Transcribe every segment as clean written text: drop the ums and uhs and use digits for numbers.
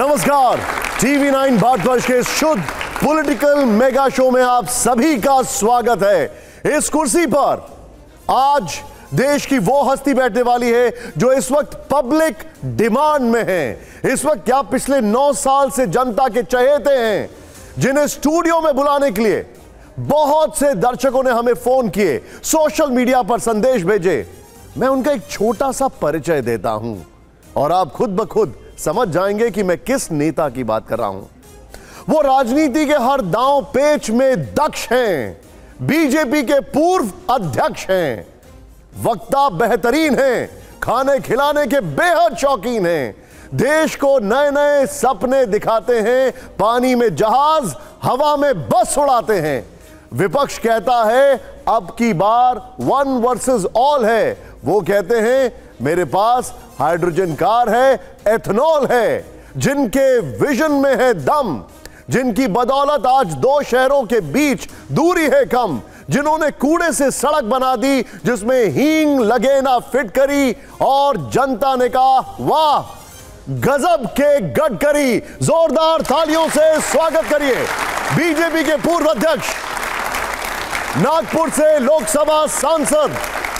नमस्कार, टीवी 9 भारतवर्ष के शुद्ध पॉलिटिकल मेगा शो में आप सभी का स्वागत है। इस कुर्सी पर आज देश की वो हस्ती बैठने वाली है जो इस वक्त पब्लिक डिमांड में है। इस वक्त क्या पिछले 9 साल से जनता के चहेते हैं, जिन्हें स्टूडियो में बुलाने के लिए बहुत से दर्शकों ने हमें फोन किए, सोशल मीडिया पर संदेश भेजे। मैं उनका एक छोटा सा परिचय देता हूं और आप खुद ब खुद समझ जाएंगे कि मैं किस नेता की बात कर रहा हूं। वो राजनीति के हर दांव पेच में दक्ष हैं, बीजेपी के पूर्व अध्यक्ष हैं, वक्ता बेहतरीन हैं, खाने खिलाने के बेहद शौकीन हैं, देश को नए नए सपने दिखाते हैं, पानी में जहाज हवा में बस उड़ाते हैं। विपक्ष कहता है अब की बार 1 वर्सेस ऑल है। वो कहते हैं मेरे पास हाइड्रोजन कार है, एथेनॉल है। जिनके विजन में है दम, जिनकी बदौलत आज 2 शहरों के बीच दूरी है कम, जिन्होंने कूड़े से सड़क बना दी जिसमें हींग लगे ना फिटकरी, और जनता ने कहा वाह गजब के गडकरी। जोरदार तालियों से स्वागत करिए बीजेपी के पूर्व अध्यक्ष, नागपुर से लोकसभा सांसद,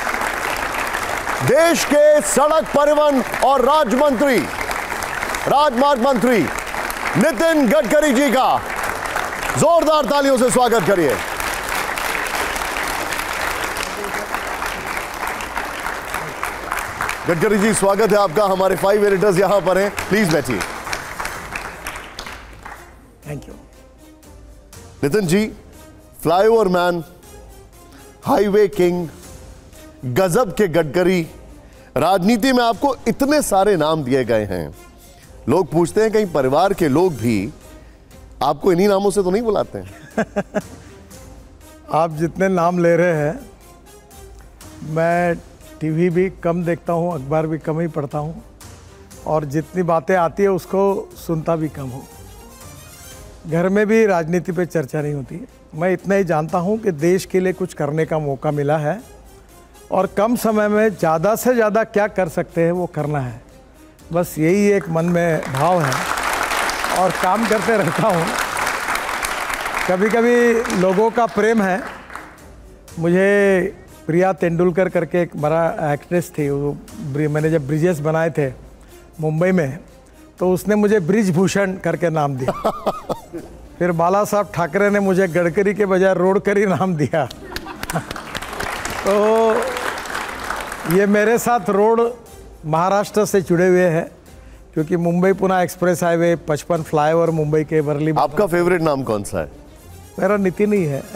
देश के सड़क परिवहन और राजमार्ग मंत्री नितिन गडकरी जी का जोरदार तालियों से स्वागत करिए। गडकरी जी स्वागत है आपका। हमारे 5 एडिटर्स यहां पर हैं, प्लीज बैठिए। Thank you. Nitin ji, flyover man, highway king, गजब के गडकरी, राजनीति में आपको इतने सारे नाम दिए गए हैं। लोग पूछते हैं कहीं परिवार के लोग भी आपको इन्हीं नामों से तो नहीं बुलाते हैं? आप जितने नाम ले रहे हैं, मैं टीवी भी कम देखता हूँ, अखबार भी कम ही पढ़ता हूँ, और जितनी बातें आती है उसको सुनता भी कम हूँ। घर में भी राजनीति पे चर्चा नहीं होती है। मैं इतना ही जानता हूँ कि देश के लिए कुछ करने का मौका मिला है और कम समय में ज़्यादा से ज़्यादा क्या कर सकते हैं वो करना है। बस यही एक मन में भाव है और काम करते रहता हूँ। कभी कभी लोगों का प्रेम है। मुझे प्रिया तेंदुलकर करके एक बड़ा एक्ट्रेस थी, वो मैंने जब ब्रिजेस बनाए थे मुंबई में तो उसने मुझे ब्रिजभूषण करके नाम दिया। फिर बाला साहब ठाकरे ने मुझे गडकरी के बजाय रोडकरी नाम दिया। तो ये मेरे साथ रोड महाराष्ट्र से जुड़े हुए हैं, क्योंकि Mumbai Pune express highway, 55 flyover Mumbai के वर्ली। आपका फेवरेट नाम कौन सा है? मेरा नितिन ही है।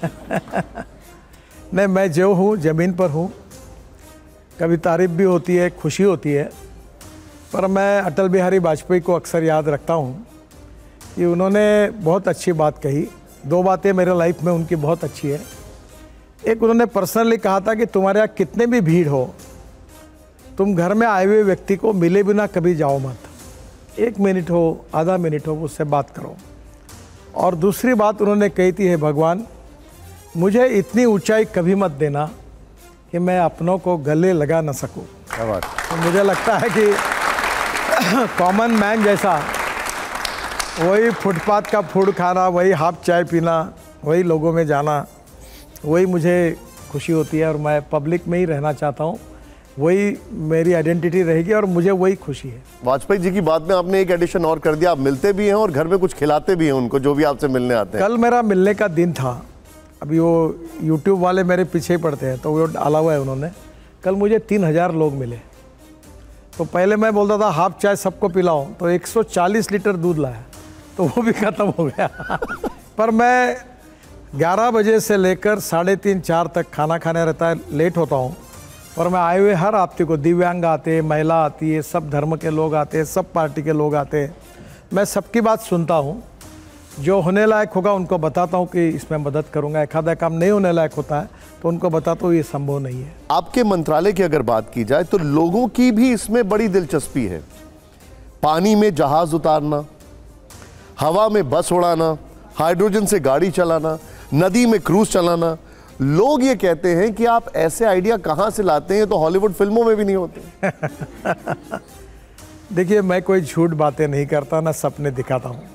नहीं, मैं जो हूँ ज़मीन पर हूँ। कभी तारीफ भी होती है, खुशी होती है, पर मैं अटल बिहारी वाजपेयी को अक्सर याद रखता हूँ कि उन्होंने बहुत अच्छी बात कही। 2 बातें मेरे लाइफ में उनकी बहुत अच्छी है। एक, उन्होंने पर्सनली कहा था कि तुम्हारे यहाँ कितने भी भीड़ हो, तुम घर में आए हुए व्यक्ति को मिले बिना कभी जाओ मत। 1 मिनट हो, आधा मिनट हो, उससे बात करो। और दूसरी बात उन्होंने कही थी, है भगवान मुझे इतनी ऊंचाई कभी मत देना कि मैं अपनों को गले लगा न सकूं। क्या बात। तो मुझे लगता है कि कॉमन मैन जैसा, वही फुटपाथ का फूड खाना, वही हाफ चाय पीना, वही लोगों में जाना, वही मुझे खुशी होती है। और मैं पब्लिक में ही रहना चाहता हूँ, वही मेरी आइडेंटिटी रहेगी और मुझे वही खुशी है। वाजपेयी जी की बात में आपने एक एडिशन और कर दिया, आप मिलते भी हैं और घर में कुछ खिलाते भी हैं उनको, जो भी आपसे मिलने आते हैं। कल मेरा मिलने का दिन था। अभी वो यूट्यूब वाले मेरे पीछे ही पड़ते हैं, तो वो डाला हुआ है उन्होंने। कल मुझे 3000 लोग मिले। तो पहले मैं बोलता था हाफ चाय सबको पिलाऊं, तो 140 लीटर दूध लाया, तो वो भी ख़त्म हो गया। पर मैं 11 बजे से लेकर 3:30-4 तक खाना खाने रहता है, लेट होता हूँ। और मैं आए हुए हर आपते को, दिव्यांग आते हैं, महिला आती है, सब धर्म के लोग आते हैं, सब पार्टी के लोग आते हैं। मैं सबकी बात सुनता हूँ, जो होने लायक होगा उनको बताता हूँ कि इसमें मदद करूँगा। एक आधा काम नहीं होने लायक होता है तो उनको बताता हूँ ये संभव नहीं है। आपके मंत्रालय की अगर बात की जाए तो लोगों की भी इसमें बड़ी दिलचस्पी है। पानी में जहाज उतारना, हवा में बस उड़ाना, हाइड्रोजन से गाड़ी चलाना, नदी में क्रूज चलाना। लोग ये कहते हैं कि आप ऐसे आइडिया कहाँ से लाते हैं, तो हॉलीवुड फिल्मों में भी नहीं होते। देखिए, मैं कोई झूठ बातें नहीं करता, ना सपने दिखाता हूँ।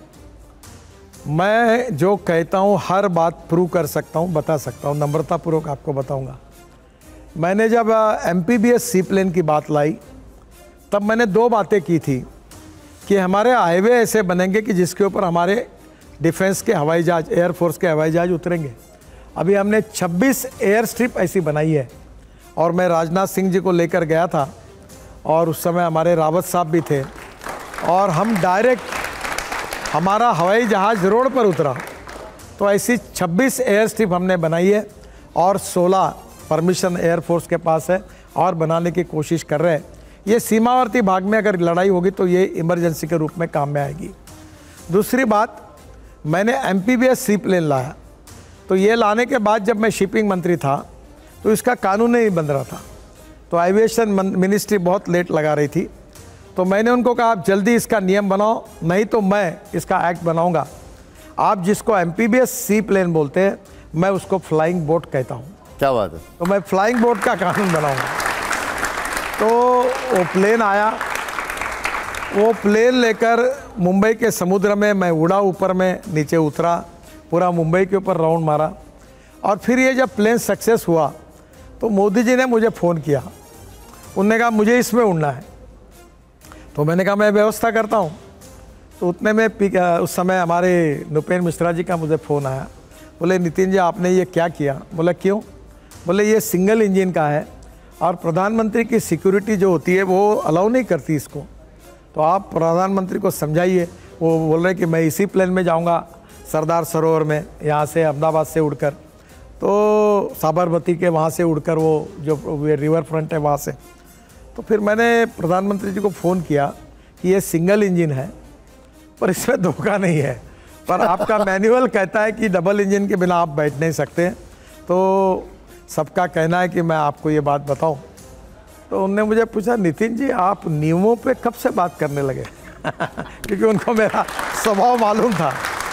मैं जो कहता हूँ हर बात प्रूव कर सकता हूँ, बता सकता हूँ, नम्रतापूर्वक आपको बताऊँगा। मैंने जब MPBS सी प्लेन की बात लाई, तब मैंने 2 बातें की थी कि हमारे हाईवे ऐसे बनेंगे कि जिसके ऊपर हमारे डिफेंस के हवाई जहाज, एयरफोर्स के हवाई जहाज उतरेंगे। अभी हमने 26 एयर स्ट्रिप ऐसी बनाई है, और मैं राजनाथ सिंह जी को लेकर गया था, और उस समय हमारे रावत साहब भी थे, और हम डायरेक्ट हमारा हवाई जहाज रोड पर उतरा। तो ऐसी 26 एयर स्ट्रिप हमने बनाई है, और 16 परमिशन एयरफोर्स के पास है, और बनाने की कोशिश कर रहे हैं। ये सीमावर्ती भाग में अगर लड़ाई होगी तो ये इमरजेंसी के रूप में काम में आएगी। दूसरी बात, मैंने MPBS सी प्लेन लाया, तो ये लाने के बाद जब मैं शिपिंग मंत्री था तो इसका कानून नहीं बन रहा था, तो एविएशन मिनिस्ट्री बहुत लेट लगा रही थी। तो मैंने उनको कहा आप जल्दी इसका नियम बनाओ, नहीं तो मैं इसका एक्ट बनाऊंगा। आप जिसको MPBS सी प्लेन बोलते हैं, मैं उसको फ्लाइंग बोट कहता हूँ। क्या बात है। तो मैं फ्लाइंग बोट का कानून बनाऊंगा। तो वो प्लेन आया, वो प्लेन लेकर मुंबई के समुद्र में मैं उड़ा, ऊपर में नीचे उतरा, पूरा मुंबई के ऊपर राउंड मारा। और फिर ये जब प्लेन सक्सेस हुआ तो मोदी जी ने मुझे फ़ोन किया, उन्होंने कहा मुझे इसमें उड़ना है। तो मैंने कहा मैं व्यवस्था करता हूँ। तो उतने में उस समय हमारे नुपेन मिश्रा जी का मुझे फ़ोन आया, बोले नितिन जी आपने ये क्या किया? बोला क्यों? बोले ये सिंगल इंजन का है, और प्रधानमंत्री की सिक्योरिटी जो होती है वो अलाउ नहीं करती इसको, तो आप प्रधानमंत्री को समझाइए। वो बोल रहे कि मैं इसी प्लेन में जाऊंगा सरदार सरोवर में, यहाँ से अहमदाबाद से उड़कर, तो साबरमती के वहाँ से उड़कर वो जो रिवर फ्रंट है वहाँ से। तो फिर मैंने प्रधानमंत्री जी को फ़ोन किया कि ये सिंगल इंजन है, पर इसमें धोखा नहीं है, पर आपका मैनुअल कहता है कि डबल इंजन के बिना आप बैठ नहीं सकते। तो सबका कहना है कि मैं आपको ये बात बताऊं। तो उनने मुझे पूछा नितिन जी आप नियमों पे कब से बात करने लगे? क्योंकि उनको मेरा स्वभाव मालूम था।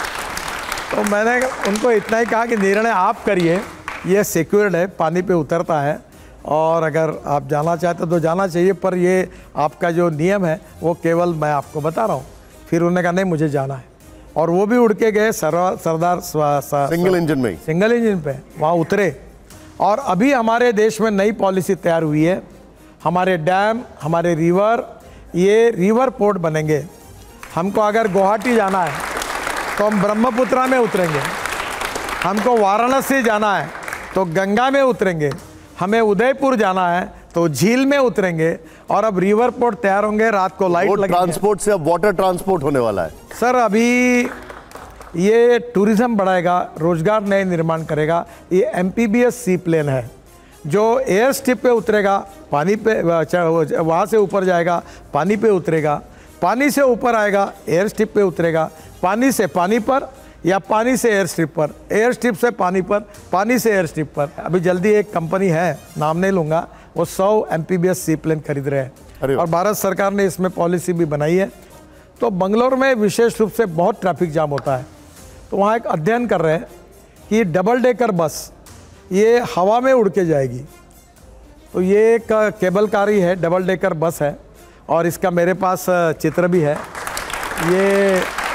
तो मैंने उनको इतना ही कहा कि निर्णय आप करिए, ये सिक्योर्ड है, पानी पे उतरता है, और अगर आप जाना चाहते तो जाना चाहिए, पर ये आपका जो नियम है वो केवल मैं आपको बता रहा हूँ। फिर उन्होंने कहा नहीं मुझे जाना है, और वो भी उड़ के गए सरदार सिंगल इंजन में, सिंगल इंजन पे वहाँ उतरे। और अभी हमारे देश में नई पॉलिसी तैयार हुई है, हमारे डैम, हमारे रिवर, ये रिवर पोर्ट बनेंगे। हमको अगर गुवाहाटी जाना है तो हम ब्रह्मपुत्रा में उतरेंगे, हमको वाराणसी जाना है तो गंगा में उतरेंगे, हमें उदयपुर जाना है तो झील में उतरेंगे, और अब रिवर पोर्ट तैयार होंगे, रात को लाइट लगेगी। ट्रांसपोर्ट से अब वाटर ट्रांसपोर्ट होने वाला है। सर अभी ये टूरिज्म बढ़ाएगा, रोजगार नए निर्माण करेगा। ये MPBS सी प्लेन है जो एयर स्ट्रिप पे उतरेगा, पानी पे वहाँ से ऊपर जाएगा, पानी पे उतरेगा, पानी से ऊपर आएगा, एयर स्ट्रिप पे उतरेगा, पानी से पानी पर, या पानी से एयर स्ट्रिप पर, एयर स्ट्रिप से पानी पर, पानी से एयर स्ट्रिप पर। अभी जल्दी एक कंपनी है, नाम नहीं लूँगा, वो 100 MPBS सी प्लेन खरीद रहे हैं, और भारत सरकार ने इसमें पॉलिसी भी बनाई है। तो बंगलोर में विशेष रूप से बहुत ट्रैफिक जाम होता है, तो वहाँ एक अध्ययन कर रहे हैं कि डबल डेकर बस ये हवा में उड़ के जाएगी। तो ये एक केबल कारी है, डबल डेकर बस है, और इसका मेरे पास चित्र भी है। ये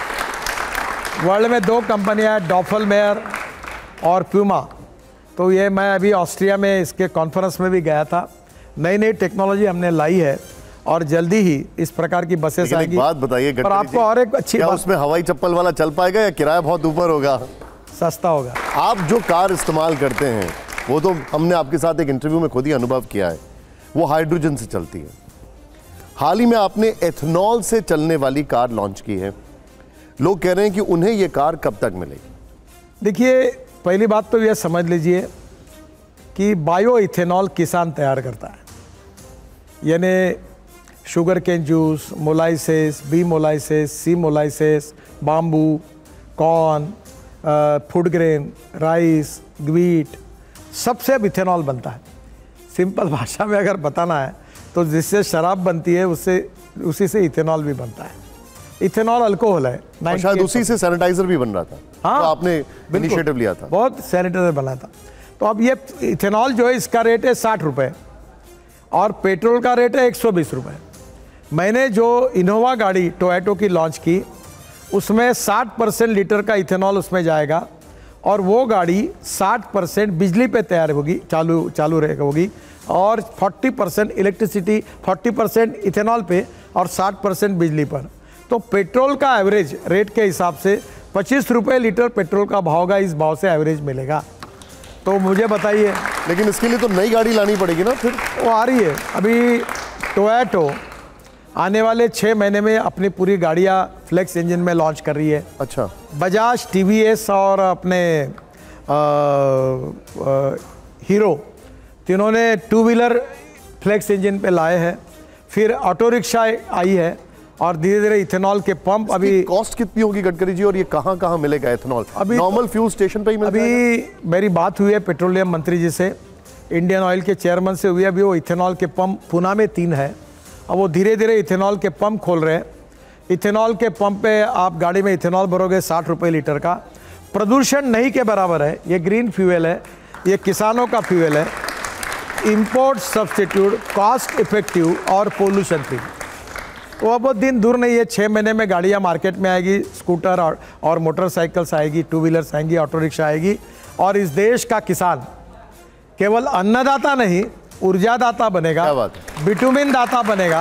वर्ल्ड में 2 कंपनियाँ हैं, डॉफलमेयर और प्यूमा। तो ये मैं अभी ऑस्ट्रिया में इसके कॉन्फ्रेंस में भी गया था। नई नई टेक्नोलॉजी हमने लाई है, और जल्दी ही इस प्रकार की बसेस आएगी। बात बताइए, पर आपको और एक अच्छी बात, उसमें हवाई चप्पल वाला चल पाएगा या किराया बहुत ऊपर होगा? सस्ता होगा। आप जो कार इस्तेमाल करते हैं वो तो हमने आपके साथ एक इंटरव्यू में खुद ही अनुभव किया है, वो हाइड्रोजन से चलती है। हाल ही में आपने एथनॉल से चलने वाली कार लॉन्च की है, लोग कह रहे हैं कि उन्हें ये कार कब तक मिलेगी? देखिए पहली बात तो यह समझ लीजिए कि बायो इथेनॉल किसान तैयार करता है, यानी sugar cane juice, molasses, B molasses, C molasses, bamboo, corn, food grain, rice, wheat, सबसे अब इथेनॉल बनता है। सिंपल भाषा में अगर बताना है तो जिससे शराब बनती है उससे उसी से इथेनॉल भी बनता है। इथेनॉल अल्कोहल है, शायद उसी से सैनिटाइजर भी बन रहा था। हाँ, तो आपने इनिशिएटिव लिया था, बहुत सैनिटाइजर बना था। तो अब ये इथेनॉल जो है इसका रेट है 60 रुपये, और पेट्रोल का रेट है 120 रुपये। मैंने जो इनोवा गाड़ी टोयोटो की लॉन्च की उसमें 60% लीटर का इथेनॉल उसमें जाएगा और वो गाड़ी 60% बिजली पे तैयार होगी, चालू रहेगा होगी, और 40% इलेक्ट्रिसिटी, 40% इथेनॉल पे और 60% बिजली पर। तो पेट्रोल का एवरेज रेट के हिसाब से 25 रुपये लीटर पेट्रोल का भाव का इस भाव से एवरेज मिलेगा। तो मुझे बताइए, लेकिन इसके लिए तो नई गाड़ी लानी पड़ेगी ना फिर? वो आ रही है अभी। टोयोटो आने वाले 6 महीने में अपनी पूरी गाड़ियाँ फ्लेक्स इंजन में लॉन्च कर रही है। अच्छा। बजाज, टीवीएस और अपने हीरो तीनों ने 2 व्हीलर फ्लेक्स इंजन पे लाए हैं। फिर ऑटो रिक्शा आई है और धीरे धीरे इथेनॉल के पंप। अभी कॉस्ट कितनी होगी गडकरी जी, और ये कहाँ कहाँ मिलेगा इथेनॉल? अभी नॉर्मल फ्यूल स्टेशन पे ही मिल जाएगा? अभी मेरी बात हुई है पेट्रोलियम मंत्री जी से, इंडियन ऑयल के चेयरमैन से हुई है। अभी वो इथेनॉल के पंप पूना में 3 है, अब वो धीरे धीरे इथेनॉल के पंप खोल रहे हैं। इथेनॉल के पंप पे आप गाड़ी में इथेनॉल भरोगे 60 रुपये लीटर का। प्रदूषण नहीं के बराबर है, ये ग्रीन फ्यूल है, ये किसानों का फ्यूल है, इंपोर्ट सब्सटीट्यूट, कॉस्ट इफेक्टिव और पोल्यूशन फ्री। तो अब वो दिन दूर नहीं है, 6 महीने में गाड़ियाँ मार्केट में आएगी, स्कूटर और मोटरसाइकिल्स आएगी, 2 व्हीलर्स आएंगी, ऑटो रिक्शा आएगी। और इस देश का किसान केवल अन्नदाता नहीं, ऊर्जादाता बनेगा, विटामिन दाता बनेगा।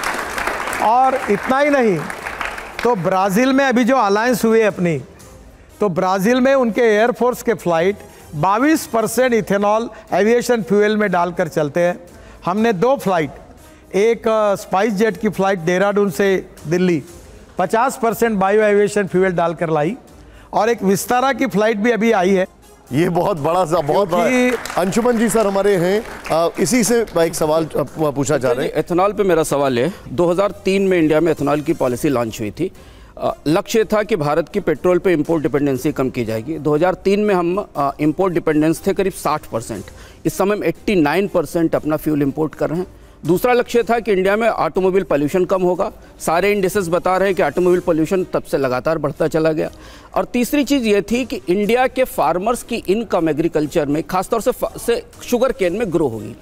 और इतना ही नहीं, तो ब्राज़ील में अभी जो अलायंस हुए अपनी, तो ब्राज़ील में उनके एयरफोर्स के फ्लाइट 22% इथेनॉल एविएशन फ्यूल में डालकर चलते हैं। हमने 2 फ्लाइट, एक स्पाइस जेट की फ्लाइट देहरादून से दिल्ली 50% बायो एविएशन फ्यूल डालकर लाई, और एक विस्तारा की फ्लाइट भी अभी आई है। ये बहुत बड़ा अंशुमन जी सर हमारे हैं, इसी से एक सवाल पूछा जा रहा है। एथेनॉल पे मेरा सवाल है, 2003 में इंडिया में एथेनॉल की पॉलिसी लॉन्च हुई थी। लक्ष्य था कि भारत की पेट्रोल पे इंपोर्ट डिपेंडेंसी कम की जाएगी। 2003 में हम इंपोर्ट डिपेंडेंस थे करीब 60%, इस समय हम 89% अपना फ्यूल इंपोर्ट कर रहे हैं। दूसरा लक्ष्य था कि इंडिया में ऑटोमोबाइल पोल्यूशन कम होगा, सारे इंडिसेस बता रहे हैं कि ऑटोमोबाइल पोल्यूशन तब से लगातार बढ़ता चला गया। और तीसरी चीज़ ये थी कि इंडिया के फार्मर्स की इनकम एग्रीकल्चर में खासतौर से शुगर केन में ग्रो होगी।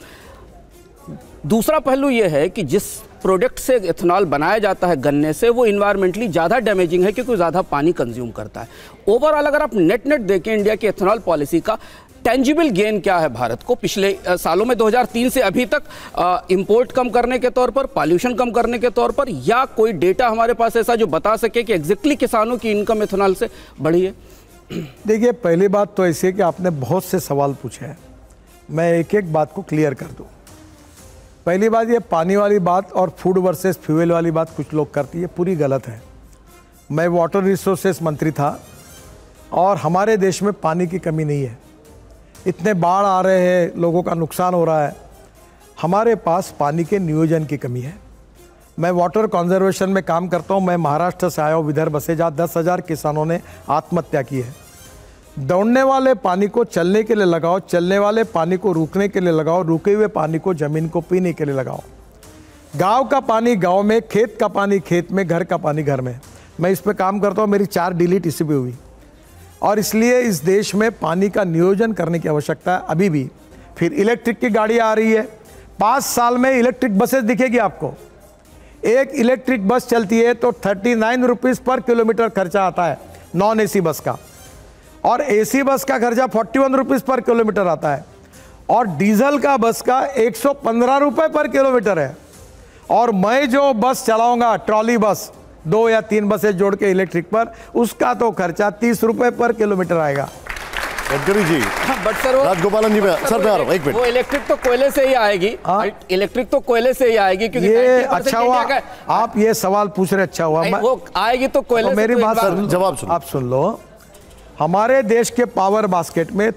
दूसरा पहलू ये है कि जिस प्रोडक्ट से इथेनॉल बनाया जाता है गन्ने से, वो इन्वायरमेंटली ज़्यादा डैमेजिंग है क्योंकि ज़्यादा पानी कंज्यूम करता है। ओवरऑल अगर आप नेट देखें इंडिया की इथेनॉल पॉलिसी का टेंजिबल गेन क्या है भारत को पिछले सालों में 2003 से अभी तक, इंपोर्ट कम करने के तौर पर, पॉल्यूशन कम करने के तौर पर, या कोई डेटा हमारे पास ऐसा जो बता सके कि एग्जैक्टली किसानों की इनकम इथेनॉल से बढ़ी है? देखिए, पहली बात तो ऐसी है कि आपने बहुत से सवाल पूछे हैं, मैं एक एक बात को क्लियर कर दूं। पहली बात, ये पानी वाली बात और फूड वर्सेस फ्यूल वाली बात कुछ लोग करती है, पूरी गलत है। मैं वाटर रिसोर्सेस मंत्री था और हमारे देश में पानी की कमी नहीं है। इतने बाढ़ आ रहे हैं, लोगों का नुकसान हो रहा है, हमारे पास पानी के नियोजन की कमी है। मैं वाटर कंजर्वेशन में काम करता हूँ। मैं महाराष्ट्र से आया हूँ, विदर्भ से, जहाँ 10,000 किसानों ने आत्महत्या की है। दौड़ने वाले पानी को चलने के लिए लगाओ, चलने वाले पानी को रुकने के लिए लगाओ, रुके हुए पानी को ज़मीन को पीने के लिए लगाओ। गांव का पानी गांव में, खेत का पानी खेत में, घर का पानी घर में। मैं इस पर काम करता हूँ, मेरी 4 डिलीट इसी पे हुई। और इसलिए इस देश में पानी का नियोजन करने की आवश्यकता है अभी भी। फिर इलेक्ट्रिक की गाड़ी आ रही है, 5 साल में इलेक्ट्रिक बसेस दिखेगी आपको। एक इलेक्ट्रिक बस चलती है तो 39 रुपीज़ पर किलोमीटर खर्चा आता है नॉन एसी बस का, और एसी बस का खर्चा 41 रुपीज़ पर किलोमीटर आता है, और डीजल का बस का 115 रुपये पर किलोमीटर है। और मैं जो बस चलाऊंगा, ट्रॉली बस, 2 या 3 बसें जोड़ के इलेक्ट्रिक पर, उसका तो खर्चा 30 रुपये पर किलोमीटर आएगा। गडकरी जी, बट सर वो राजगोपालन जी सर पे आ रहा हूं, एक मिनट। वो इलेक्ट्रिक तो कोयले से ही आएगी, इलेक्ट्रिक तो कोयले से ही आएगी, क्योंकि ये अच्छा हुआ आप ये सवाल पूछ रहे, अच्छा हुआ। वो आएगी तो कोयले से। मेरी बात जवाब सुनो, आप सुन लो। हमारे देश के पावर बास्केट में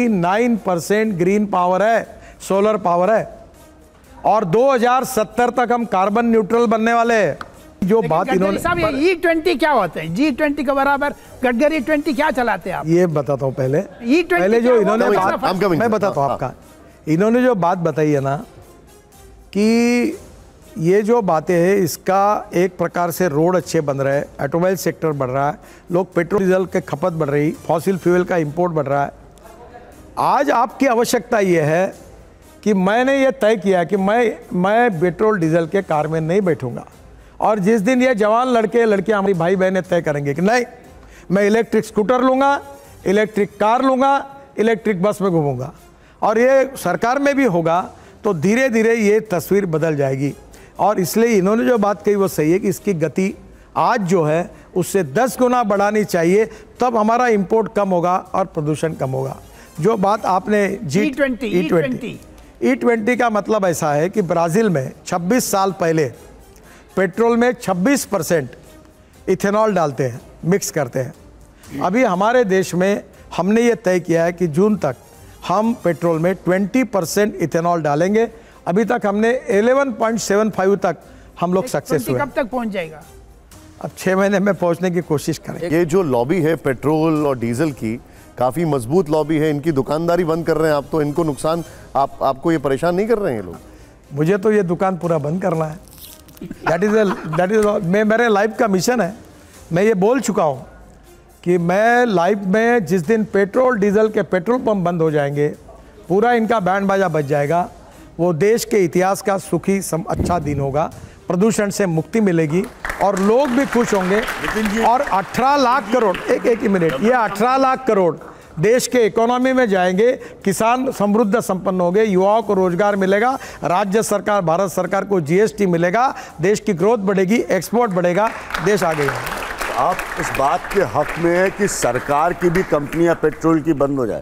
39% ग्रीन पावर है, सोलर पावर है, और 2070 तक हम कार्बन न्यूट्रल बनने वाले हैं। जो बात इन्होंने E20 क्या होता है? G20 के बराबर गडकरी 20 क्या चलाते हैं आप? ये बताता हूँ पहले। E20 पहले जो इन्होंने बात, मैं बताता हूँ हाँ। आपका, इन्होंने जो बात बताई है ना, कि ये जो बातें हैं, इसका एक प्रकार से रोड अच्छे बन रहे हैं, ऑटोमोबाइल सेक्टर बढ़ रहा है, लोग पेट्रोल डीजल के खपत बढ़ रही, फॉसिल फ्यूल का इंपोर्ट बढ़ रहा है। आज आपकी आवश्यकता ये है कि मैंने ये तय किया कि मैं पेट्रोल डीजल के कार में नहीं बैठूंगा, और जिस दिन ये जवान लड़के लड़कियां हमारी भाई बहनें तय करेंगे कि नहीं मैं इलेक्ट्रिक स्कूटर लूँगा, इलेक्ट्रिक कार लूँगा, इलेक्ट्रिक बस में घूमूंगा, और ये सरकार में भी होगा, तो धीरे धीरे ये तस्वीर बदल जाएगी। और इसलिए इन्होंने जो बात कही वो सही है कि इसकी गति आज जो है उससे 10 गुना बढ़ानी चाहिए, तब हमारा इंपोर्ट कम होगा और प्रदूषण कम होगा। जो बात आपने E20 का मतलब ऐसा है कि ब्राज़ील में 26 साल पहले पेट्रोल में 26% इथेनॉल डालते हैं, मिक्स करते हैं। अभी हमारे देश में हमने ये तय किया है कि जून तक हम पेट्रोल में 20% इथेनॉल डालेंगे। अभी तक हमने 11.75 तक हम लोग सक्सेस हुए। कब तक पहुंच जाएगा? अब 6 महीने में पहुंचने की कोशिश करें। ये जो लॉबी है पेट्रोल और डीजल की, काफी मजबूत लॉबी है, इनकी दुकानदारी बंद कर रहे हैं आप, तो इनको नुकसान आपको ये परेशान नहीं कर रहे हैं ये लोग? मुझे तो ये दुकान पूरा बंद करना है। दैट इज मेरे लाइफ का मिशन है। मैं ये बोल चुका हूँ कि मैं लाइफ में जिस दिन पेट्रोल डीजल के पेट्रोल पंप बंद हो जाएंगे, पूरा इनका बैंड बाजा बज जाएगा, वो देश के इतिहास का सुखी अच्छा दिन होगा। प्रदूषण से मुक्ति मिलेगी और लोग भी खुश होंगे। और 18 लाख करोड़ एक ही मिनट, ये 18 लाख करोड़ देश के इकोनॉमी में जाएंगे, किसान समृद्ध संपन्न होंगे, युवाओं को रोजगार मिलेगा, राज्य सरकार भारत सरकार को जीएसटी मिलेगा, देश की ग्रोथ बढ़ेगी, एक्सपोर्ट बढ़ेगा, देश आगे जाएगा। आप इस बात के हक में है कि सरकार की भी कंपनियां पेट्रोल की बंद हो जाए?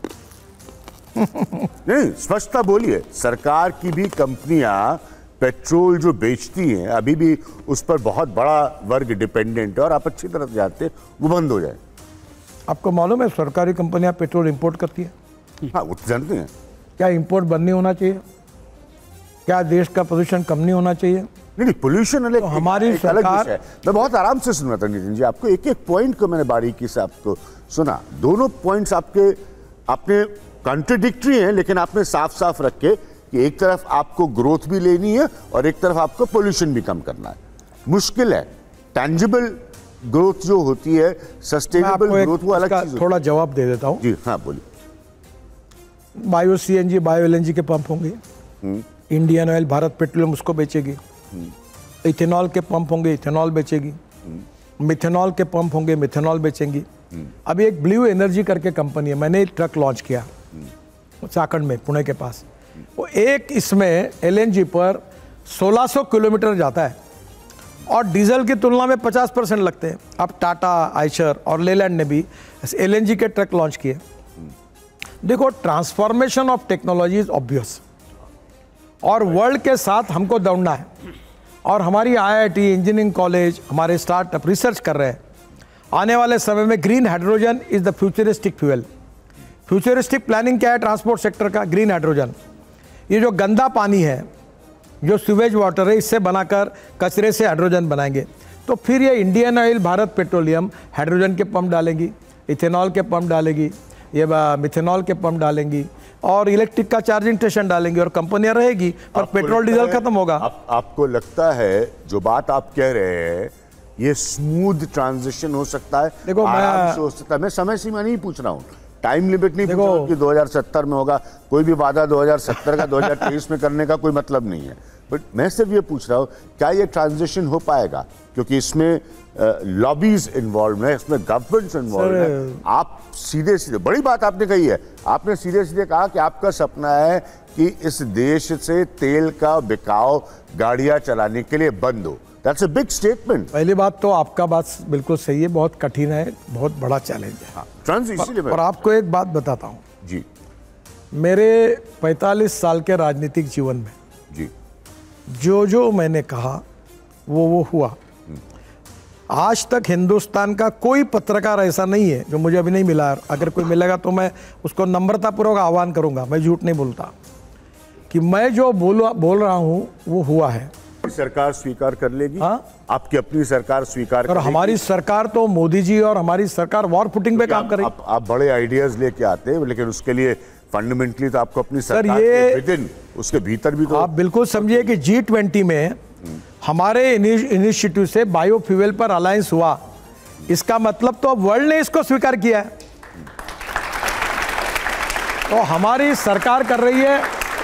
नहीं, स्पष्टता बोलिए। सरकार की भी कंपनियां पेट्रोल जो बेचती हैं, अभी भी उस पर बहुत बड़ा वर्ग डिपेंडेंट है और आप अच्छी तरह से जानते हैं, वो बंद हो जाए। आपको मालूम है सरकारी कंपनियां पेट्रोल इंपोर्ट करती है? हाँ, वो तो जानते हैं। क्या इंपोर्ट बंद नहीं होना चाहिए? क्या देश का प्रदूषण कम नहीं होना चाहिए? नहीं, पोल्यूशन अलग, तो हमारी एक अलग सरकार, विषय है। मैं बहुत आराम से सुन रहा था नितिन जी, आपको एक एक पॉइंट को मैंने बारीकी से आपको सुना। दोनों पॉइंट्स आपने कॉन्ट्रडिक्टरी हैं, लेकिन आपने साफ साफ रखे कि एक तरफ आपको ग्रोथ भी लेनी है और एक तरफ आपको पोल्यूशन भी कम करना है। मुश्किल है। टैंजिबल ग्रोथ जो होती है, सस्टेनेबल ग्रोथ, वो अलग चीज। थोड़ा जवाब दे देता हूँ। जी हाँ, बोलिए। बायो सीएनजी, बायो एलएनजी के पंप होंगे, इंडियन ऑयल, भारत पेट्रोलियम उसको बेचेगी। इथेनॉल के पंप होंगे, इथेनॉल बेचेगी। मिथेनॉल के पंप होंगे, मिथेनॉल बेचेंगी। अभी एक ब्लू एनर्जी करके कंपनी है, मैंने एक ट्रक लॉन्च किया चाकंड में, पुणे के पास। वो एक इसमें एलएनजी पर 1600 किलोमीटर जाता है और डीजल की तुलना में 50% लगते हैं। अब टाटा, आइशर और लेलैंड ने भी एलएनजी के ट्रक लॉन्च किए। देखो, transformation of technology is obvious, और वर्ल्ड के साथ हमको दौड़ना है। और हमारी आईआईटी, इंजीनियरिंग कॉलेज, हमारे स्टार्टअप रिसर्च कर रहे हैं। आने वाले समय में green hydrogen is the futuristic fuel. Futuristic planning क्या है ट्रांसपोर्ट सेक्टर का? Green hydrogen. ये जो गंदा पानी है, जो सीवेज वाटर है, इससे बनाकर कचरे से हाइड्रोजन बनाएंगे। तो फिर ये Indian Oil, Bharat Petroleum hydrogen के पंप डालेंगी, इथेनॉल के पंप डालेगी, ये मिथेनॉल के पंप डालेंगी, और इलेक्ट्रिक का चार्जिंग स्टेशन डालेंगी, और कंपनियां रहेगी, पर पेट्रोल डीजल खत्म होगा। आपको लगता है जो बात आप कह रहे हैं, ये स्मूथ ट्रांजिशन हो सकता है? देखो, आराम से हो सकता है। मैं समय सीमा नहीं पूछ रहा हूँ, टाइम लिमिट नहीं पूछ रहा हूँ कि 2070 में होगा। कोई भी वादा 2070 का 2023 में करने का कोई मतलब नहीं है। बट मैं सिर्फ ये पूछ रहा हूँ, क्या ये ट्रांजिशन हो पाएगा? क्योंकि इसमें लॉबीज इन्वॉल्व है, इसमें गवर्नमेंट्स इन्वॉल्व है। आप सीधे सीधे, बड़ी बात आपने कही है, आपने सीधे सीधे कहा कि आपका सपना है कि इस देश से तेल का बिकाव गाड़ियां चलाने के लिए बंद हो। That's a big statement. पहली बात तो आपका बात बिल्कुल सही है, बहुत कठिन है, बहुत बड़ा चैलेंज है। हाँ, ट्रांजिशन। और आपको एक बात बताता हूँ जी, मेरे 45 साल के राजनीतिक जीवन में जी, जो मैंने कहा वो हुआ। आज तक हिंदुस्तान का कोई पत्रकार ऐसा नहीं है जो मुझे अभी नहीं मिला। अगर कोई मिलेगा तो मैं उसको नम्रतापूर्वक आह्वान करूंगा, मैं झूठ नहीं बोलता, कि मैं जो बोल रहा हूँ वो हुआ है। सरकार स्वीकार कर लेगी? हाँ? आपकी अपनी सरकार स्वीकार कर और लेगी? हमारी सरकार तो मोदी जी और हमारी सरकार वॉर फुटिंग पे काम करेगी। आप बड़े आइडियाज लेके आते हैं, लेकिन उसके लिए फंडामेंटली तो आपको अपनी सरकार ये के विदिन, उसके भीतर भी तो आप बिल्कुल समझिए कि G20 में हमारे इनिशिएटिव से बायोफ्यूल पर अलायंस हुआ। इसका मतलब तो अब वर्ल्ड ने इसको स्वीकार किया है। तो हमारी सरकार कर रही है,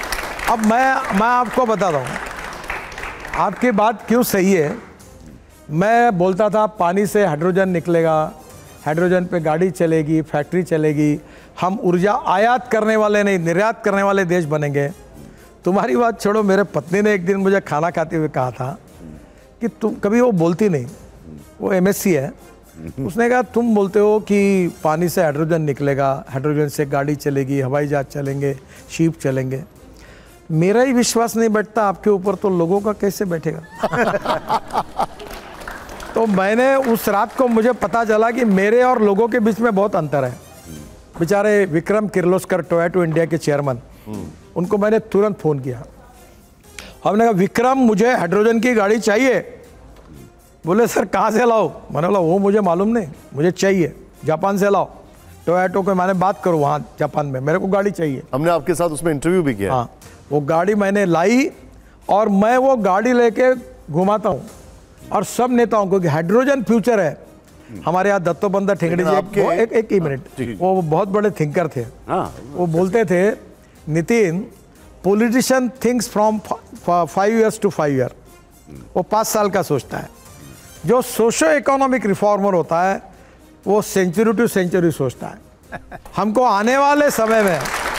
अब मैं आपको बताता हूँ आपकी बात क्यों सही है। मैं बोलता था पानी से हाइड्रोजन निकलेगा, हाइड्रोजन पे गाड़ी चलेगी, फैक्ट्री चलेगी, हम ऊर्जा आयात करने वाले नहीं निर्यात करने वाले देश बनेंगे। तुम्हारी बात छोड़ो, मेरे पत्नी ने एक दिन मुझे खाना खाते हुए कहा था कि तुम कभी, वो बोलती नहीं, वो एमएससी है, उसने कहा तुम बोलते हो कि पानी से हाइड्रोजन निकलेगा, हाइड्रोजन से गाड़ी चलेगी, हवाई जहाज चलेंगे, शिप चलेंगे। मेरा ही विश्वास नहीं बैठता आपके ऊपर, तो लोगों का कैसे बैठेगा? तो मैंने उस रात को मुझे पता चला कि मेरे और लोगों के बीच में बहुत अंतर है। बेचारे विक्रम किर्लोस्कर, टोयोटा इंडिया के चेयरमैन, उनको मैंने तुरंत फ़ोन किया। हमने कहा विक्रम मुझे हाइड्रोजन की गाड़ी चाहिए। बोले सर कहाँ से लाओ? मैंने बोला वो मुझे मालूम नहीं, मुझे चाहिए, जापान से लाओ। टोयोटा को मैंने बात करूँ वहाँ जापान में, मेरे को गाड़ी चाहिए। हमने आपके साथ उसमें इंटरव्यू भी किया। हाँ, वो गाड़ी मैंने लाई और मैं वो गाड़ी लेके घुमाता हूँ और सब नेताओं को कि हाइड्रोजन फ्यूचर है। हमारे यहाँ दत्तोबंदा ठेंगड़ी जी एक ही मिनट, वो बहुत बड़े थिंकर थे। वो बोलते थे Nitin, politician thinks from 5 years to 5 year, वो 5 साल का सोचता है। जो सोशो इकोनॉमिक रिफॉर्मर होता है वो सेंचुरी टू सेंचुरी सोचता है। हमको आने वाले समय में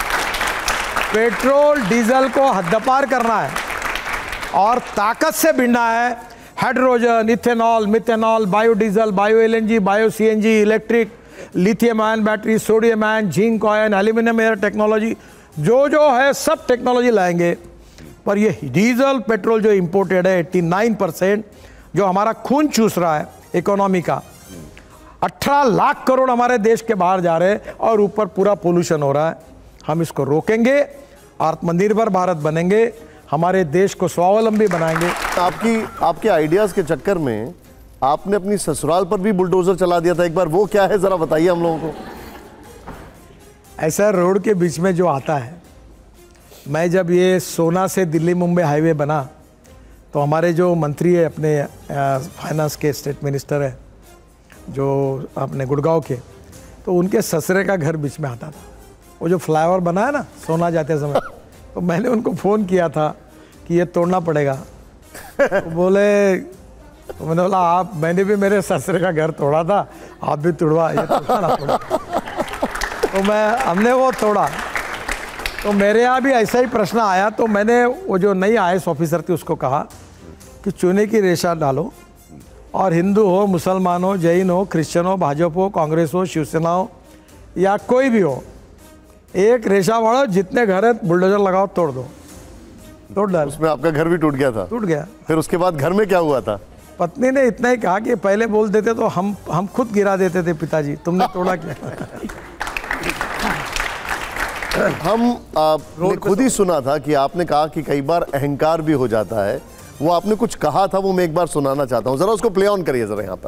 पेट्रोल डीजल को हद्दपार करना है और ताकत से भिड़ना है। Hydrogen, ethanol, methanol, biodiesel, bio LNG, bio CNG, electric, lithium ion battery, sodium ion, zinc ion, aluminium air technology, जो है सब टेक्नोलॉजी लाएंगे। पर ये डीजल पेट्रोल जो इंपोर्टेड है 89%, जो हमारा खून चूस रहा है इकोनॉमी का, 18 लाख करोड़ हमारे देश के बाहर जा रहे हैं और ऊपर पूरा पोल्यूशन हो रहा है। हम इसको रोकेंगे, आत्मनिर्भर भारत बनेंगे, हमारे देश को स्वावलंबी बनाएंगे। आपके आइडियाज के चक्कर में आपने अपनी ससुराल पर भी बुलडोजर चला दिया था एक बार, वो क्या है जरा बताइए हम लोगों को। ऐसा रोड के बीच में जो आता है, मैं जब ये सोना से दिल्ली मुंबई हाईवे बना तो हमारे जो मंत्री है अपने फाइनेंस के, स्टेट मिनिस्टर है जो अपने गुड़गांव के, तो उनके ससुरे का घर बीच में आता था। वो जो फ्लाईओवर बना है ना सोना जाते समय, तो मैंने उनको फ़ोन किया था कि ये तोड़ना पड़ेगा। तो बोले, तो मैंने बोला आप, मैंने भी मेरे ससुरे का घर तोड़ा था, आप भी तोड़वा, ये तोड़ा ना तोड़ा। तो हमने वो तोड़ा। तो मेरे यहाँ भी ऐसा ही प्रश्न आया, तो मैंने वो जो नई IAS ऑफिसर थी उसको कहा कि चूने की रेशा डालो और हिंदू हो, मुसलमान हो, जैन हो, क्रिश्चियन हो, भाजपा हो, कांग्रेस हो, शिवसेना हो या कोई भी हो, एक रेशा वाड़ो, जितने घर है बुलडोजर लगाओ, तोड़ दो, तोड़ डाल। उसमें आपका घर भी टूट गया था? टूट गया। फिर उसके बाद घर में क्या हुआ था? पत्नी ने इतना ही कहा कि पहले बोल देते तो हम खुद गिरा देते थे, पिताजी तुमने तोड़ा क्या? हमने खुद ही सुना था कि आपने कहा कि कई बार अहंकार भी हो जाता है। वो आपने कुछ कहा था, वो मैं एक बार सुनाना चाहता हूं, जरा उसको प्ले ऑन करिए जरा यहाँ पर।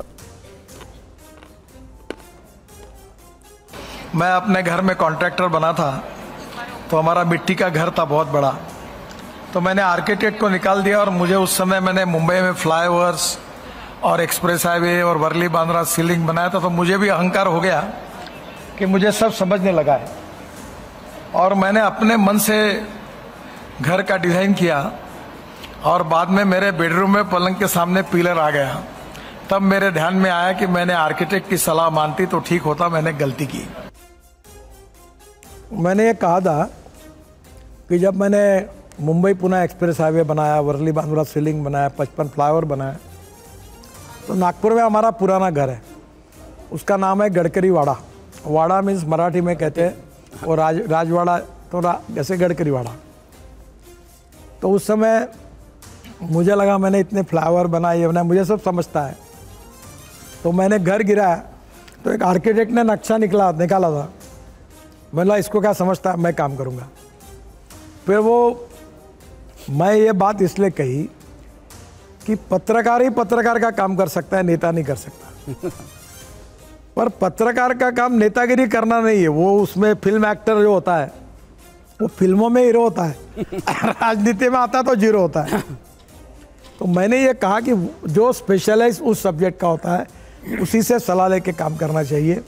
मैं अपने घर में कॉन्ट्रैक्टर बना था, तो हमारा मिट्टी का घर था बहुत बड़ा, तो मैंने आर्किटेक्ट को निकाल दिया और मुझे उस समय मैंने मुंबई में फ्लाईओवर्स और एक्सप्रेस हाईवे और वर्ली बांद्रा सीलिंग बनाया था। तो मुझे भी अहंकार हो गया कि मुझे सब समझने लगा है और मैंने अपने मन से घर का डिज़ाइन किया और बाद में मेरे बेडरूम में पलंग के सामने पिलर आ गया। तब मेरे ध्यान में आया कि मैंने आर्किटेक्ट की सलाह मानती तो ठीक होता, मैंने गलती की। मैंने ये कहा था कि जब मैंने मुंबई पुणे एक्सप्रेस हाईवे बनाया, वर्ली बांद्रा सीलिंग बनाया, 55 फ्लाईओवर बनाया, तो नागपुर में हमारा पुराना घर है, उसका नाम है गडकरी वाड़ा। वाड़ा मीन्स मराठी में कहते हैं, और राजवाड़ा तो जैसे गडकरी वाड़ा। तो उस समय मुझे लगा मैंने इतने फ्लाईओवर बनाए, ये बनाए, मुझे सब समझता है। तो मैंने घर गिराया तो एक आर्किटेक्ट ने नक्शा निकाला था। मैंने इसको क्या समझता है, मैं काम करूँगा। फिर मैं ये बात इसलिए कही कि पत्रकार ही पत्रकार का काम कर सकता है, नेता नहीं कर सकता। पर पत्रकार का काम नेतागिरी करना नहीं है, वो उसमें फिल्म एक्टर जो होता है वो फिल्मों में हीरो होता है, राजनीति में आता तो जीरो होता है। तो मैंने ये कहा कि जो स्पेशलाइज उस सब्जेक्ट का होता है उसी से सलाह लेके काम करना चाहिए।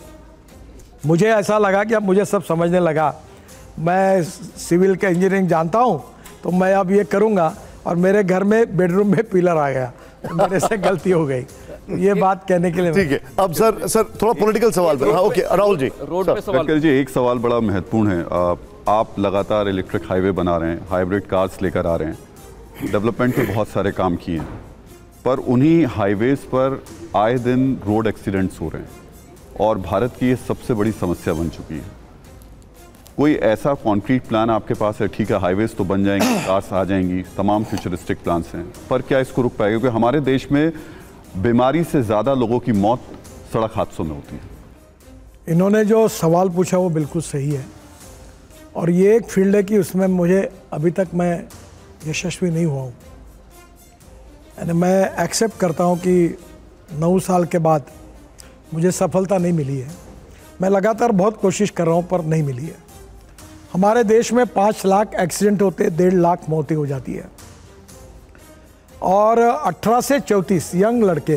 मुझे ऐसा लगा कि अब मुझे सब समझने लगा। मैं सिविल का इंजीनियरिंग जानता हूँ, तो मैं अब ये करूँगा, और मेरे घर में बेडरूम में पिलर आ गया, तो मेरे से गलती हो गई। तो ये बात कहने के लिए ठीक है। अब सर थोड़ा पॉलिटिकल सवाल पर, हाँ ओके राहुल जी। रोड पे सवाल गडकरी जी, एक सवाल बड़ा महत्वपूर्ण है। आप लगातार इलेक्ट्रिक हाईवे बना रहे हैं, हाइब्रिड कार्स लेकर आ रहे हैं, डेवलपमेंट पे बहुत सारे काम किए हैं, पर उन्हीं हाईवेज पर आए दिन रोड एक्सीडेंट्स हो रहे हैं और भारत की ये सबसे बड़ी समस्या बन चुकी है। कोई ऐसा कॉन्क्रीट प्लान आपके पास है? ठीक है, हाईवेज तो बन जाएंगे, कार्स आ जाएंगी, तमाम फ्यूचरिस्टिक प्लान्स हैं, पर क्या इसको रुक पाएगा? क्योंकि हमारे देश में बीमारी से ज़्यादा लोगों की मौत सड़क हादसों में होती है। इन्होंने जो सवाल पूछा वो बिल्कुल सही है, और ये एक फील्ड है कि उसमें मुझे अभी तक मैं यशस्वी नहीं हुआ हूँ। यानी मैं एक्सेप्ट करता हूँ कि 9 साल के बाद मुझे सफलता नहीं मिली है। मैं लगातार बहुत कोशिश कर रहा हूँ पर नहीं मिली है। हमारे देश में 5 लाख एक्सीडेंट होते, 1.5 लाख मौतें हो जाती है, और 18 से 34 यंग लड़के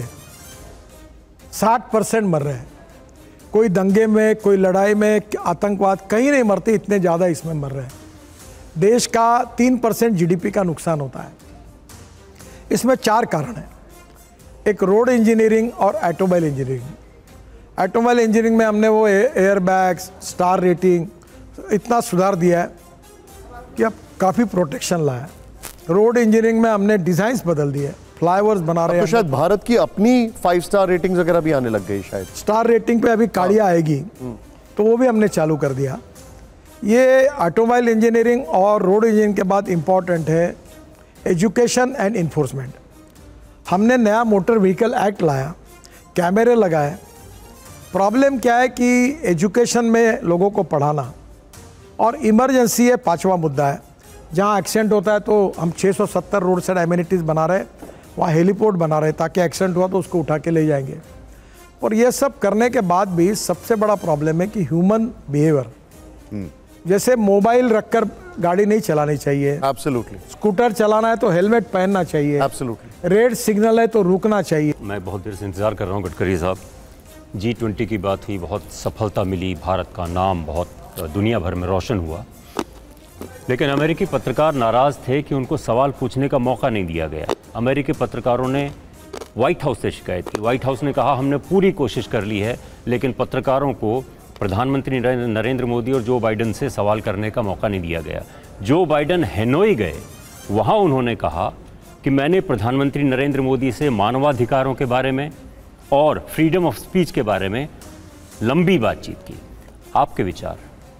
60% मर रहे हैं। कोई दंगे में, कोई लड़ाई में, आतंकवाद, कहीं नहीं मरते, इतने ज़्यादा इसमें मर रहे हैं। देश का 3% जीडीपी का नुकसान होता है। इसमें 4 कारण हैं। एक रोड इंजीनियरिंग और ऑटोमोबाइल इंजीनियरिंग। ऑटोमोबाइल इंजीनियरिंग में हमने वो एयर बैग्स, स्टार रेटिंग इतना सुधार दिया है कि अब काफ़ी प्रोटेक्शन लाया है। रोड इंजीनियरिंग में हमने डिज़ाइंस बदल दिए, फ्लाईओवर्स बना रहे हैं। तो शायद भारत की अपनी 5 स्टार रेटिंग्स वगैरह भी आने लग गई शायद। स्टार रेटिंग पे अभी गाड़ियाँ आएगी, तो वो भी हमने चालू कर दिया। ये ऑटोमोबाइल इंजीनियरिंग और रोड इंजीनियरिंग के बाद इम्पॉर्टेंट है एजुकेशन एंड इन्फोर्समेंट। हमने नया मोटर व्हीकल एक्ट लाया, कैमरे लगाए। प्रॉब्लम क्या है कि एजुकेशन में लोगों को पढ़ाना, और इमरजेंसी है 5वां मुद्दा है। जहाँ एक्सीडेंट होता है तो हम 670 रोड साइड एमिनिटीज़ बना रहे, वहाँ हेलीपोर्ट बना रहे ताकि एक्सीडेंट हुआ तो उसको उठा के ले जाएंगे। और ये सब करने के बाद भी सबसे बड़ा प्रॉब्लम है कि ह्यूमन बिहेवियर। जैसे मोबाइल रखकर गाड़ी नहीं चलानी चाहिए, एब्सोल्युटली। स्कूटर चलाना है तो हेलमेट पहनना चाहिए, एब्सोल्युटली। रेड सिग्नल है तो रुकना चाहिए। मैं बहुत देर से इंतज़ार कर रहा हूँ गडकरी साहब। G20 की बात हुई, बहुत सफलता मिली, भारत का नाम बहुत दुनिया भर में रोशन हुआ, लेकिन अमेरिकी पत्रकार नाराज़ थे कि उनको सवाल पूछने का मौका नहीं दिया गया। अमेरिकी पत्रकारों ने व्हाइट हाउस से शिकायत की। व्हाइट हाउस ने कहा हमने पूरी कोशिश कर ली है, लेकिन पत्रकारों को प्रधानमंत्री नरेंद्र मोदी और जो बाइडन से सवाल करने का मौका नहीं दिया गया। जो बाइडन हैनोई गए, वहाँ उन्होंने कहा कि मैंने प्रधानमंत्री नरेंद्र मोदी से मानवाधिकारों के बारे में और फ्रीडम ऑफ स्पीच के बारे में लंबी बातचीत की। आपके विचार?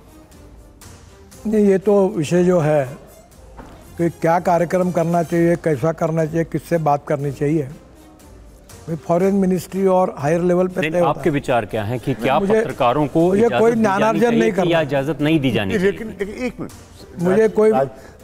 नहीं, ये तो विषय जो है कि क्या कार्यक्रम करना चाहिए, कैसा करना चाहिए, किससे बात करनी चाहिए, फॉरेन मिनिस्ट्री और हायर लेवल पे तय होता है। आपके विचार क्या हैं कि क्या पत्रकारों को कोई ज्ञानार्जन नहीं करना या इजाजत नहीं दी जानी चाहिए? लेकिन एक मिनट, मुझे कोई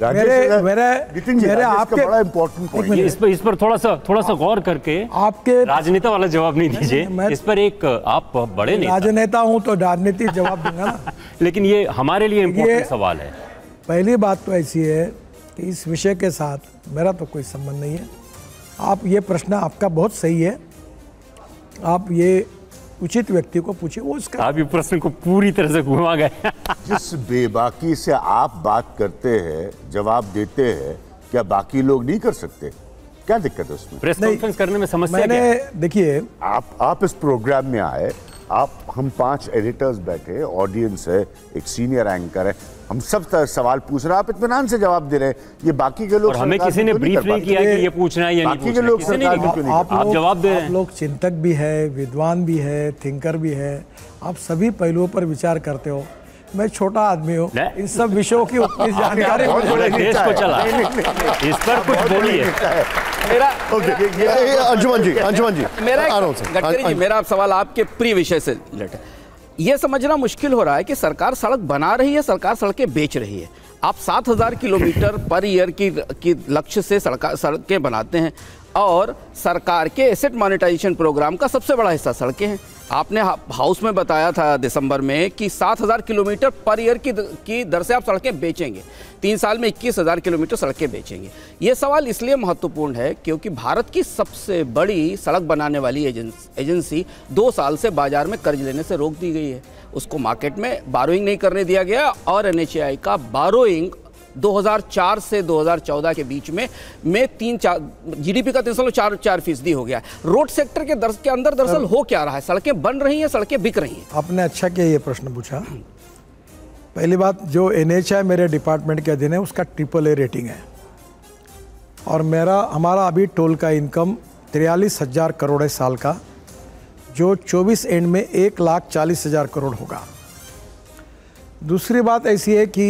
मेरे आपके बड़ा इंपॉर्टेंट पॉइंट, इस पर थोड़ा सा गौर करके आपके राजनेता वाला जवाब नहीं दीजिए। इस पर एक आप बड़े नेता, राजनेता हूं तो राजनीतिक जवाब दूंगा ना। लेकिन ये हमारे लिए इम्पोर्टेंट सवाल है। पहली बात तो ऐसी है कि इस विषय के साथ मेरा तो कोई संबंध नहीं है। आप ये प्रश्न आपका बहुत सही है, आप ये उचित व्यक्ति को पूछिए, वो उसका। आप ये प्रश्न को पूरी तरह से घुमा गए। जिस बेबाकी से आप बात करते हैं, जवाब देते हैं, क्या बाकी लोग नहीं कर सकते? क्या दिक्कत है उसमें? प्रेस कॉन्फ्रेंस करने में समस्या क्या है? देखिए, आप इस प्रोग्राम में आए, हम 5 एडिटर्स बैठे, ऑडियंस है, एक सीनियर एंकर है, हम सब सवाल पूछ रहे हैं, आप इत्मीनान से जवाब दे रहे हैं। ये बाकी के लोग, और हमें किसी ने ब्रीफ नहीं किया कि ये पूछना है या नहीं बाकी के लोग सरकार क्यों नहीं? आप जवाब दे रहे हैं। आप लोग चिंतक भी है, विद्वान भी है, थिंकर भी है, आप सभी पहलुओं पर विचार करते हो। मैं छोटा आदमी हूँ, इन सब विषयों की उतनी जानकारी देश को चला, इस पर कुछ बोलिए। अंजुमन जी गडकरी जी, मेरा सवाल आपके प्रिय विषय से रिलेटेड है। ये समझना मुश्किल हो रहा है कि सरकार सड़क बना रही है, सरकार सड़कें बेच रही है। आप 7000 किलोमीटर पर ईयर की लक्ष्य से सड़कें बनाते हैं, और सरकार के एसेट मॉनेटाइजेशन प्रोग्राम का सबसे बड़ा हिस्सा सड़कें हैं। आपने हाउस में बताया था दिसंबर में कि 7000 किलोमीटर पर ईयर की दर से आप सड़कें बेचेंगे। 3 साल में 21,000 किलोमीटर सड़कें बेचेंगे। ये सवाल इसलिए महत्वपूर्ण है क्योंकि भारत की सबसे बड़ी सड़क बनाने वाली एजेंसी 2 साल से बाजार में कर्ज लेने से रोक दी गई है। उसको मार्केट में बारोइंग नहीं करने दिया गया, और NHAI का बारोइंग 2004 से 2014 के बीच में 3-4 जीडीपी का 3.44% हो गया है। रोड सेक्टर के अंदर दरअसल हो क्या रहा है? सड़कें बन रही हैं, सड़कें बिक रही हैं? आपने अच्छा किया ये प्रश्न पूछा। पहली बात, जो NHAI मेरे डिपार्टमेंट के अधीन है उसका AAA रेटिंग है, और हमारा अभी टोल का इनकम 43,000 करोड़ है साल का, जो 24 एंड में 1,40,000 करोड़ होगा। दूसरी बात ऐसी है कि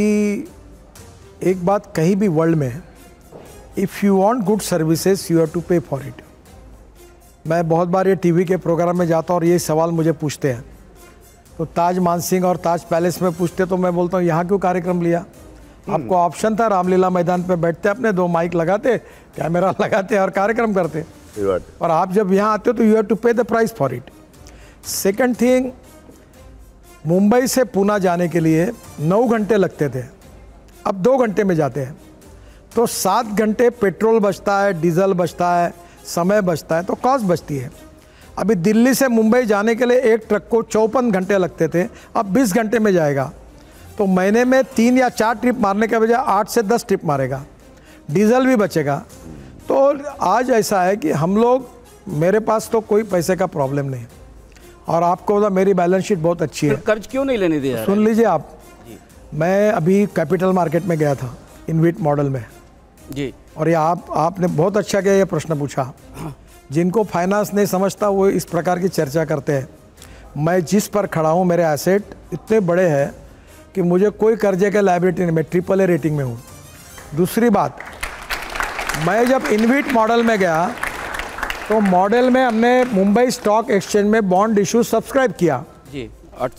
एक बात कहीं भी वर्ल्ड में, if you want good services you have to pay for it. मैं बहुत बार ये टीवी के प्रोग्राम में जाता हूँ और ये सवाल मुझे पूछते हैं, तो ताज मानसिंह और ताज पैलेस में पूछते, तो मैं बोलता हूँ यहाँ क्यों कार्यक्रम लिया? आपको ऑप्शन था, रामलीला मैदान पे बैठते अपने 2 माइक लगाते, कैमरा लगाते और कार्यक्रम करते। और आप जब यहाँ आते हो तो you have to pay the price for it. Second thing, Mumbai से पूना जाने के लिए 9 घंटे लगते थे, अब 2 घंटे में जाते हैं, तो 7 घंटे पेट्रोल बचता है, डीजल बचता है, समय बचता है, तो कॉस्ट बचती है। अभी दिल्ली से मुंबई जाने के लिए एक ट्रक को 54 घंटे लगते थे, अब 20 घंटे में जाएगा, तो महीने में 3 या 4 ट्रिप मारने के बजाय 8 से 10 ट्रिप मारेगा, डीजल भी बचेगा। तो आज ऐसा है कि हम लोग, मेरे पास तो कोई पैसे का प्रॉब्लम नहीं, और आपको तो मेरी बैलेंस शीट बहुत अच्छी है। कर्ज क्यों नहीं लेने दिया? सुन लीजिए आप, मैं अभी कैपिटल मार्केट में गया था इनविट मॉडल में जी, और ये आपने बहुत अच्छा किया ये प्रश्न पूछा। जिनको फाइनेंस नहीं समझता वो इस प्रकार की चर्चा करते हैं। मैं जिस पर खड़ा हूँ, मेरे एसेट इतने बड़े हैं कि मुझे कोई कर्जे के लायबिलिटी नहीं, मैं AAA रेटिंग में हूँ। दूसरी बात, मैं जब इनविट मॉडल में गया तो मॉडल में हमने मुंबई स्टॉक एक्सचेंज में बॉन्ड इशू सब्सक्राइब किया जी।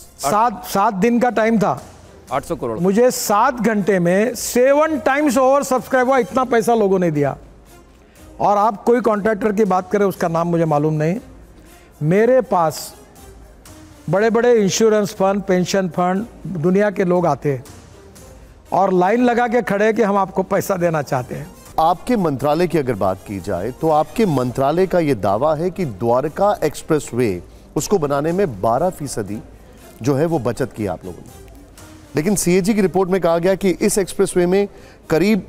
7 दिन का टाइम था, 800 करोड़। मुझे 7 घंटे में 7 टाइम्स ओवर सब्सक्राइब हुआ, इतना पैसा लोगों ने दिया। और आप कोई कॉन्ट्रैक्टर की बात करें, उसका नाम मुझे मालूम नहीं, मेरे पास बड़े बड़े इंश्योरेंस फंड, पेंशन फंड, दुनिया के लोग आते हैं और लाइन लगा के खड़े कि हम आपको पैसा देना चाहते हैं। आपके मंत्रालय की अगर बात की जाए तो आपके मंत्रालय का यह दावा है कि द्वारका एक्सप्रेसवे उसको बनाने में 12% जो है वो बचत की आप लोगों ने, लेकिन CAG की रिपोर्ट में कहा गया कि इस एक्सप्रेसवे में करीब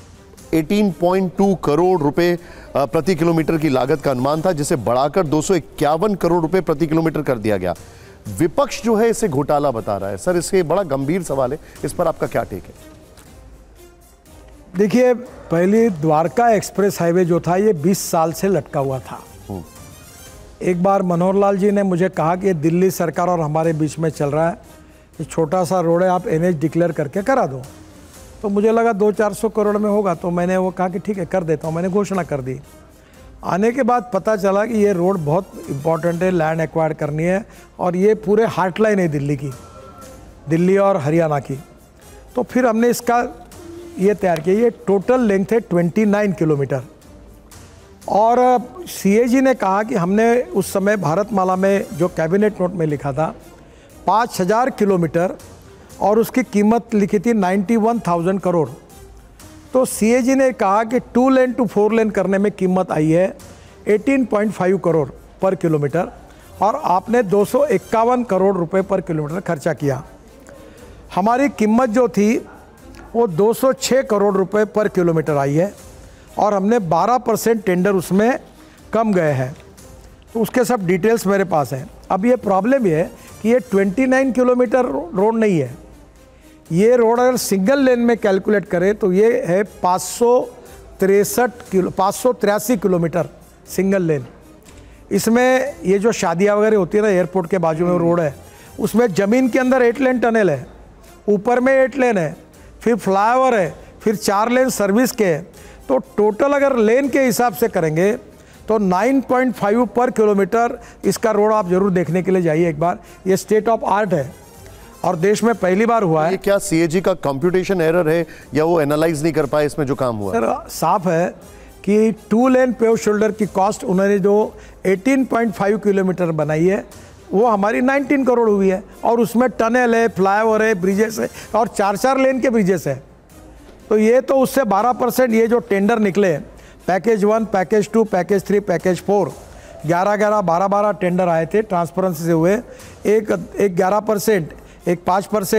18.2 करोड़ रुपए प्रति किलोमीटर की लागत का अनुमान था, जिसे बढ़ाकर 251 करोड़ रुपए प्रति किलोमीटर कर दिया गया। विपक्ष जो है इसे घोटाला बता रहा है। सर, इसके बड़ा गंभीर सवाल है, इस पर आपका क्या टेक है? देखिए, पहले द्वारका एक्सप्रेस हाईवे जो था ये 20 साल से लटका हुआ था। एक बार मनोहर लाल जी ने मुझे कहा कि दिल्ली सरकार और हमारे बीच में चल रहा है, ये छोटा सा रोड है, आप NH डिक्लेयर करके करा दो। तो मुझे लगा 200-400 करोड़ में होगा, तो मैंने वो कहा कि ठीक है कर देता हूँ, मैंने घोषणा कर दी। आने के बाद पता चला कि ये रोड बहुत इंपॉर्टेंट है, लैंड एक्वायर करनी है, और ये पूरे हार्टलाइन है दिल्ली की, दिल्ली और हरियाणा की। तो फिर हमने इसका ये तैयार किया। ये टोटल लेंथ है 29 किलोमीटर, और CAG ने कहा कि हमने उस समय भारतमाला में जो कैबिनेट नोट में लिखा था 5000 किलोमीटर, और उसकी कीमत लिखी थी 91,000 करोड़। तो CAG ने कहा कि 2 लेन टू 4 लेन करने में कीमत आई है 18.5 करोड़ पर किलोमीटर, और आपने 251 करोड़ रुपए पर किलोमीटर खर्चा किया। हमारी कीमत जो थी वो 206 करोड़ रुपए पर किलोमीटर आई है, और हमने 12% टेंडर उसमें कम गए हैं। तो उसके सब डिटेल्स मेरे पास हैं। अब ये प्रॉब्लम ये है कि ये 29 किलोमीटर रोड नहीं है, ये रोड अगर सिंगल लेन में कैलकुलेट करें तो ये है 583 किलोमीटर सिंगल लेन। इसमें ये जो शादियाँ वगैरह होती है ना, एयरपोर्ट के बाजू में रोड है, उसमें ज़मीन के अंदर 8 लेन टनल है, ऊपर में 8 लेन है, फिर फ्लाईओवर है, फिर 4 लेन सर्विस के है। तो टोटल अगर लेन के हिसाब से करेंगे तो 9.5 पर किलोमीटर इसका रोड आप जरूर देखने के लिए जाइए एक बार। ये स्टेट ऑफ आर्ट है और देश में पहली बार हुआ है। ये क्या CAG का कंप्यूटेशन एरर है या वो एनालाइज नहीं कर पाए इसमें जो काम हुआ? सर, साफ है कि 2 लेन पेव शोल्डर की कॉस्ट उन्होंने जो 18.5 किलोमीटर बनाई है वो हमारी 19 करोड़ हुई है, और उसमें टनल है, फ्लाईओवर है, ब्रिजेस है, और 4-4 लेन के ब्रिजेस है। तो ये तो उससे 12% ये जो टेंडर निकले, package 1, package 2, package 3, package 4, 11-11, 12-12 tender आए थे, ट्रांसपेरेंसी से हुए। एक 11%, एक 5%,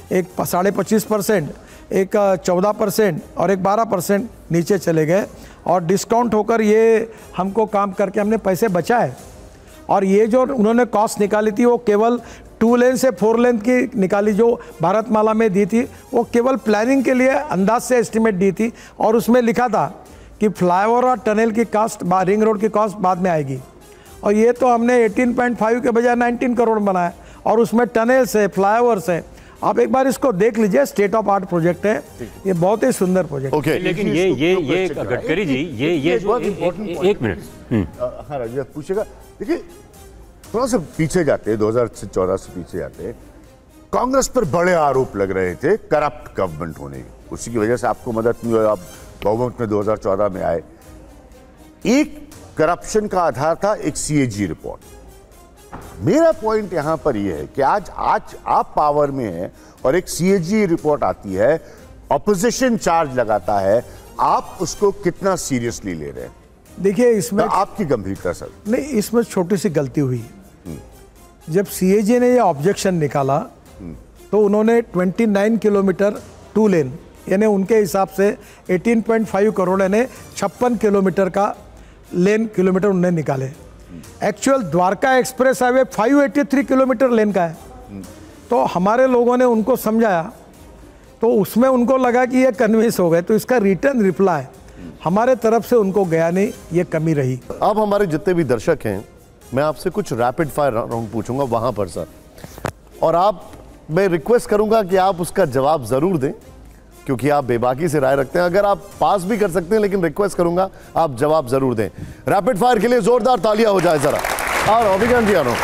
एक 25.5%, एक 14% और एक 12% नीचे चले गए, और डिस्काउंट होकर ये हमको काम करके हमने पैसे बचाए। और ये जो उन्होंने कॉस्ट निकाली थी वो केवल 2 लेन से 4 लेन की निकाली, जो भारतमाला में दी थी वो केवल प्लानिंग के लिए अंदाज से एस्टिमेट दी थी, और उसमें लिखा था कि फ्लाईओवर और टनल की कॉस्ट, रिंग रोड की कॉस्ट बाद में आएगी। और ये तो हमने 18.5 के बजाय 19 करोड़ बनाया, और उसमें टनल से, फ्लाईओवर से। आप एक बार इसको देख लीजिए, स्टेट ऑफ आर्ट प्रोजेक्ट है ये, बहुत ही सुंदर प्रोजेक्ट। ओके, लेकिन ये गडकरी जी, ये जो एक मिनट, हाँ राजीव पूछेगा। देखिए थोड़ा सा पीछे जाते हैं, 2014 से पीछे जाते हैं। कांग्रेस पर बड़े आरोप लग रहे थे करप्ट गवर्नमेंट होने की, उसी की वजह से आपको मदद नहीं हुई, आप गवर्नमेंट में 2014 में आए। एक करप्शन का आधार था एक सीएजी रिपोर्ट। मेरा पॉइंट यहां पर यह है कि आज आप पावर में हैं और एक सीएजी रिपोर्ट आती है, ऑपोजिशन चार्ज लगाता है, आप उसको कितना सीरियसली ले रहे हैं? देखिए इसमें तो आपकी गंभीरता सर नहीं, इसमें छोटी सी गलती हुई। जब सीएजी ने ये ऑब्जेक्शन निकाला तो उन्होंने 29 किलोमीटर 2 लेन, यानी उनके हिसाब से 18.5 करोड़ यानी 56 किलोमीटर का लेन किलोमीटर उन्होंने निकाले। Actual Dwarka express highway 583 kilometre lane का है। तो हमारे लोगों ने उनको समझाया, तो उसमें उनको लगा कि ये कन्विंस हो गए, तो इसका रिटर्न रिप्लाई हमारे तरफ से उनको गया नहीं, ये कमी रही। अब हमारे जितने भी दर्शक हैं, मैं आपसे कुछ रैपिड फायर राउंड पूछूंगा वहां पर सर, और मैं रिक्वेस्ट करूंगा कि आप उसका जवाब जरूर दें, क्योंकि आप बेबाकी से राय रखते हैं। अगर आप पास भी कर सकते हैं, लेकिन रिक्वेस्ट करूंगा आप जवाब जरूर दें। रैपिड फायर के लिए जोरदार तालियां हो जाए जरा। और अभिज्ञान जी आनो,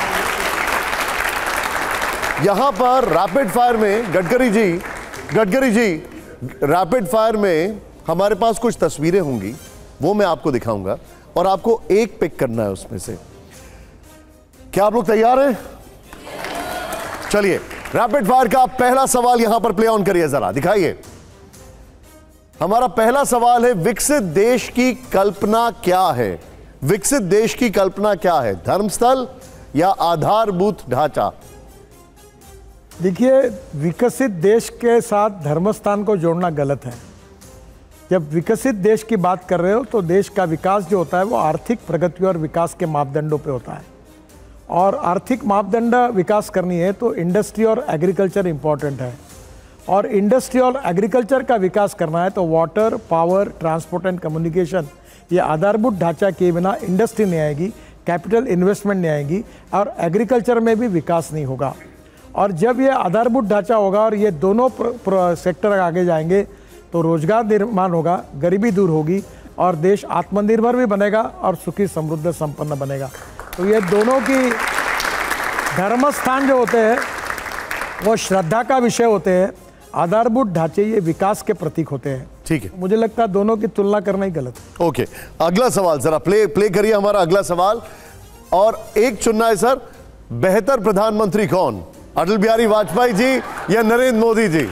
यहां पर रैपिड फायर में गडकरी जी रैपिड फायर में हमारे पास कुछ तस्वीरें होंगी, वो मैं आपको दिखाऊंगा और आपको एक पिक करना है उसमें से। क्या आप लोग तैयार हैं? चलिए रैपिड फायर का पहला सवाल यहां पर प्ले ऑन करिए, जरा दिखाइए। हमारा पहला सवाल है, विकसित देश की कल्पना क्या है? विकसित देश की कल्पना क्या है? धर्मस्थल या आधारभूत ढांचा? देखिए, विकसित देश के साथ धर्मस्थान को जोड़ना गलत है। जब विकसित देश की बात कर रहे हो तो देश का विकास जो होता है वो आर्थिक प्रगति और विकास के मापदंडों पे होता है, और आर्थिक मापदंड विकास करनी है तो इंडस्ट्री और एग्रीकल्चर इंपॉर्टेंट है, और इंडस्ट्री और एग्रीकल्चर का विकास करना है तो water, power, transport and communication, ये आधारभूत ढांचा के बिना इंडस्ट्री नहीं आएगी, कैपिटल इन्वेस्टमेंट नहीं आएगी, और एग्रीकल्चर में भी विकास नहीं होगा। और जब ये आधारभूत ढांचा होगा और ये दोनों सेक्टर आगे जाएंगे तो रोजगार निर्माण होगा, गरीबी दूर होगी, और देश आत्मनिर्भर भी बनेगा और सुखी समृद्ध संपन्न बनेगा। तो ये दोनों की धर्मस्थान जो होते हैं वो श्रद्धा का विषय होते हैं, आधारभूत ढांचे ये विकास के प्रतीक होते हैं। ठीक है, मुझे लगता है दोनों की तुलना करना ही गलत है। ओके, अगला सवाल जरा प्ले करिए हमारा अगला सवाल। और एक चुनना है सर, बेहतर प्रधानमंत्री कौन, अटल बिहारी वाजपेयी जी या नरेंद्र मोदी जी?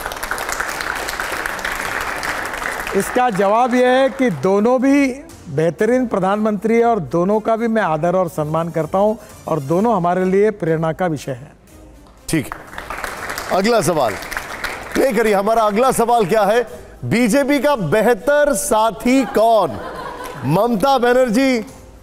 इसका जवाब यह है कि दोनों भी बेहतरीन प्रधानमंत्री है और दोनों का भी मैं आदर और सम्मान करता हूं, और दोनों हमारे लिए प्रेरणा का विषय है। ठीक, अगला सवाल प्ले करिए। हमारा अगला सवाल क्या है, बीजेपी का बेहतर साथी कौन? ममता बनर्जी,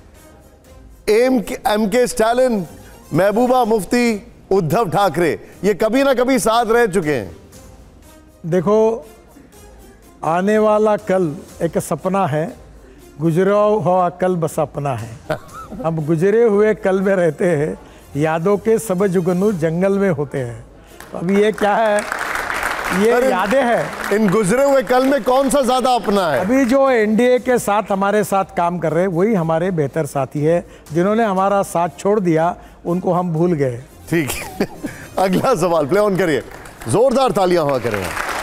एमके स्टालिन, महबूबा मुफ्ती, उद्धव ठाकरे? ये कभी ना कभी साथ रह चुके हैं। देखो, आने वाला कल एक सपना है, गुजरा हुआ कल बस अपना है। हम गुजरे हुए कल में रहते हैं, यादों के सब जुगनू जंगल में होते हैं। तो अब ये क्या है, ये यादें हैं। इन गुजरे हुए कल में कौन सा ज्यादा अपना है? अभी जो एनडीए के साथ हमारे साथ काम कर रहे हैं वही हमारे बेहतर साथी है, जिन्होंने हमारा साथ छोड़ दिया उनको हम भूल गए। ठीक है, अगला सवाल प्ले ऑन करिए, जोरदार तालियां हुआ करें।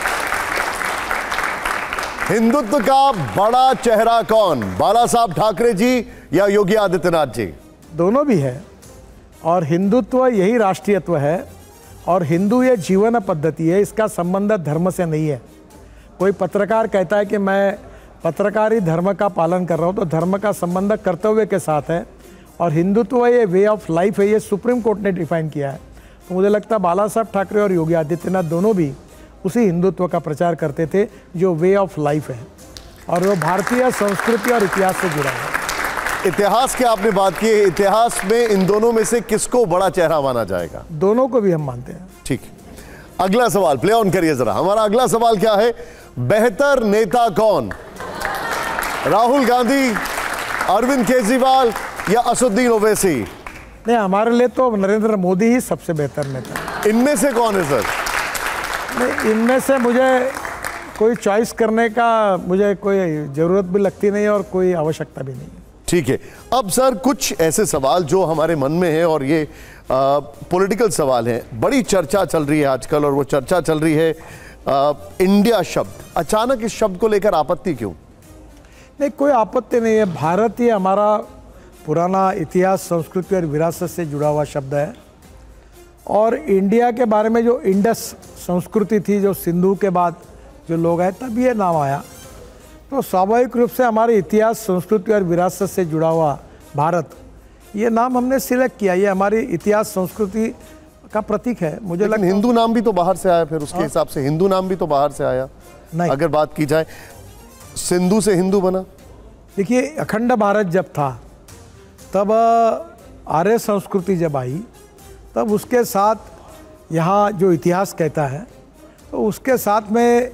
हिंदुत्व का बड़ा चेहरा कौन, बाला साहब ठाकरे जी या योगी आदित्यनाथ जी? दोनों भी है, और हिंदुत्व यही राष्ट्रीयत्व है, और हिंदू ये जीवन पद्धति है, इसका संबंध धर्म से नहीं है। कोई पत्रकार कहता है कि मैं पत्रकारी धर्म का पालन कर रहा हूँ, तो धर्म का संबंध कर्तव्य के साथ है, और हिंदुत्व ये वे ऑफ लाइफ है, ये सुप्रीम कोर्ट ने डिफाइन किया है। तो मुझे लगता है बाला साहब ठाकरे और योगी आदित्यनाथ दोनों भी उसी हिंदुत्व का प्रचार करते थे जो वे ऑफ लाइफ है और वो भारतीय संस्कृति और इतिहास से जुड़ा है। इतिहास की आपने बात की, इतिहास में इन दोनों में से किसको बड़ा चेहरा माना जाएगा? दोनों को भी हम मानते हैं। ठीक, अगला सवाल प्ले ऑन करिए जरा। हमारा अगला सवाल क्या है? बेहतर नेता कौन? राहुल गांधी, अरविंद केजरीवाल या असदुद्दीन ओवैसी? नहीं, हमारे लिए तो नरेंद्र मोदी ही सबसे बेहतर नेता है। इनमें से कौन है सर? नहीं, इनमें से मुझे कोई चॉइस करने का मुझे कोई ज़रूरत भी लगती नहीं और कोई आवश्यकता भी नहीं है। ठीक है, अब सर कुछ ऐसे सवाल जो हमारे मन में है और ये पॉलिटिकल सवाल हैं। बड़ी चर्चा चल रही है आजकल और वो चर्चा चल रही है इंडिया शब्द। अचानक इस शब्द को लेकर आपत्ति क्यों? नहीं, कोई आपत्ति नहीं है। भारत ये हमारा पुराना इतिहास, संस्कृति और विरासत से जुड़ा हुआ शब्द है और इंडिया के बारे में जो इंडस संस्कृति थी, जो सिंधु के बाद जो लोग आए, तब ये नाम आया। तो स्वाभाविक रूप से हमारे इतिहास, संस्कृति और विरासत से जुड़ा हुआ भारत, ये नाम हमने सिलेक्ट किया। ये हमारी इतिहास, संस्कृति का प्रतीक है। मुझे लेकिन हिंदू नाम भी तो बाहर से आया, फिर उसके हिसाब से हिंदू नाम भी तो बाहर से आया। नहीं, अगर बात की जाए सिंधु से हिंदू बना। देखिए, अखंड भारत जब था तब आर्य संस्कृति जब आई, तब उसके साथ यहाँ जो इतिहास कहता है तो उसके साथ में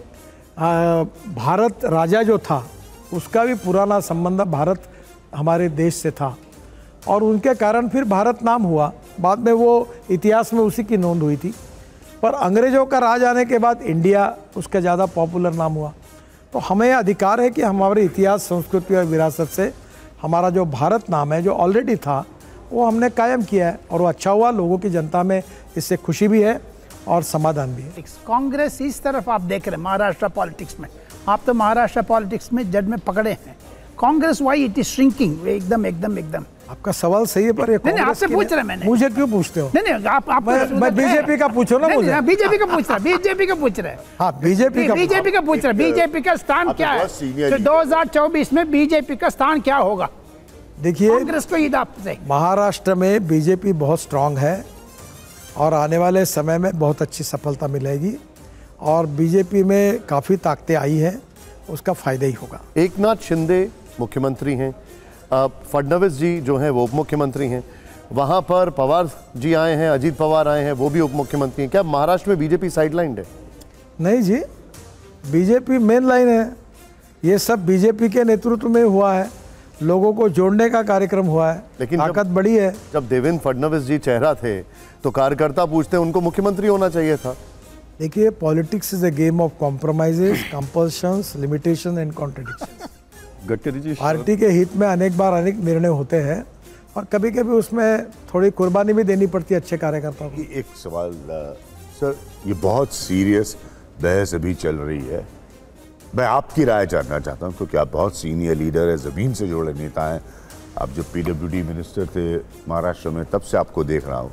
भारत राजा जो था उसका भी पुराना संबंध भारत हमारे देश से था और उनके कारण फिर भारत नाम हुआ। बाद में वो इतिहास में उसी की नोंद हुई थी, पर अंग्रेज़ों का राज आने के बाद इंडिया उसका ज़्यादा पॉपुलर नाम हुआ। तो हमें अधिकार है कि हमारे इतिहास, संस्कृति और विरासत से हमारा जो भारत नाम है, जो ऑलरेडी था, वो हमने कायम किया है और वो अच्छा हुआ। लोगों की जनता में इससे खुशी भी है और समाधान भी है। कांग्रेस इस तरफ आप देख रहे हैं महाराष्ट्र पॉलिटिक्स में, आप तो महाराष्ट्र पॉलिटिक्स में जड़ में पकड़े हैं। Congress why it is shrinking? एकदम आपका सवाल सही है, पर ये नहीं, आपसे पूछ रहे मैंने। मुझे क्यों पूछते हो? नहीं, आप मैं बीजेपी का पूछो ना मुझे। बीजेपी का पूछ रहा है, बीजेपी का पूछ रहा है। हाँ, बीजेपी का पूछ रहा है। बीजेपी का स्थान क्या है? तो 2024 में बीजेपी का स्थान क्या होगा? देखिए, कांग्रेस को आपसे महाराष्ट्र में बीजेपी बहुत स्ट्रांग है और आने वाले समय में बहुत अच्छी सफलता मिलेगी और बीजेपी में काफ़ी ताकतें आई हैं, उसका फायदा ही होगा। एकनाथ शिंदे मुख्यमंत्री हैं, फडणवीस जी जो हैं वो उप मुख्यमंत्री हैं, वहाँ पर पवार जी आए हैं, अजीत पवार आए हैं, वो भी उप मुख्यमंत्री हैं। क्या महाराष्ट्र में बीजेपी साइडलाइंड है? नहीं जी, बीजेपी मेन लाइन है। ये सब बीजेपी के नेतृत्व में हुआ है, लोगों को जोड़ने का कार्यक्रम हुआ है, लेकिन ताकत बड़ी है। जब देवेंद्र फडणवीस जी चेहरा थे तो कार्यकर्ता पूछते उनको मुख्यमंत्री होना चाहिए था। देखिए, politics is a game of compromises, compulsions, limitation and contradiction. Gadkari ji, party के हित में अनेक बार अनेक निर्णय होते हैं और कभी कभी उसमें थोड़ी कुर्बानी भी देनी पड़ती है अच्छे कार्यकर्ताओं को। एक सवाल सर, ये बहुत सीरियस बहस अभी चल रही है, मैं आपकी राय जानना चाहता हूं क्योंकि आप बहुत सीनियर लीडर है, ज़मीन से जुड़े नेता हैं। आप जब पीडब्ल्यूडी मिनिस्टर थे महाराष्ट्र में, तब से आपको देख रहा हूं।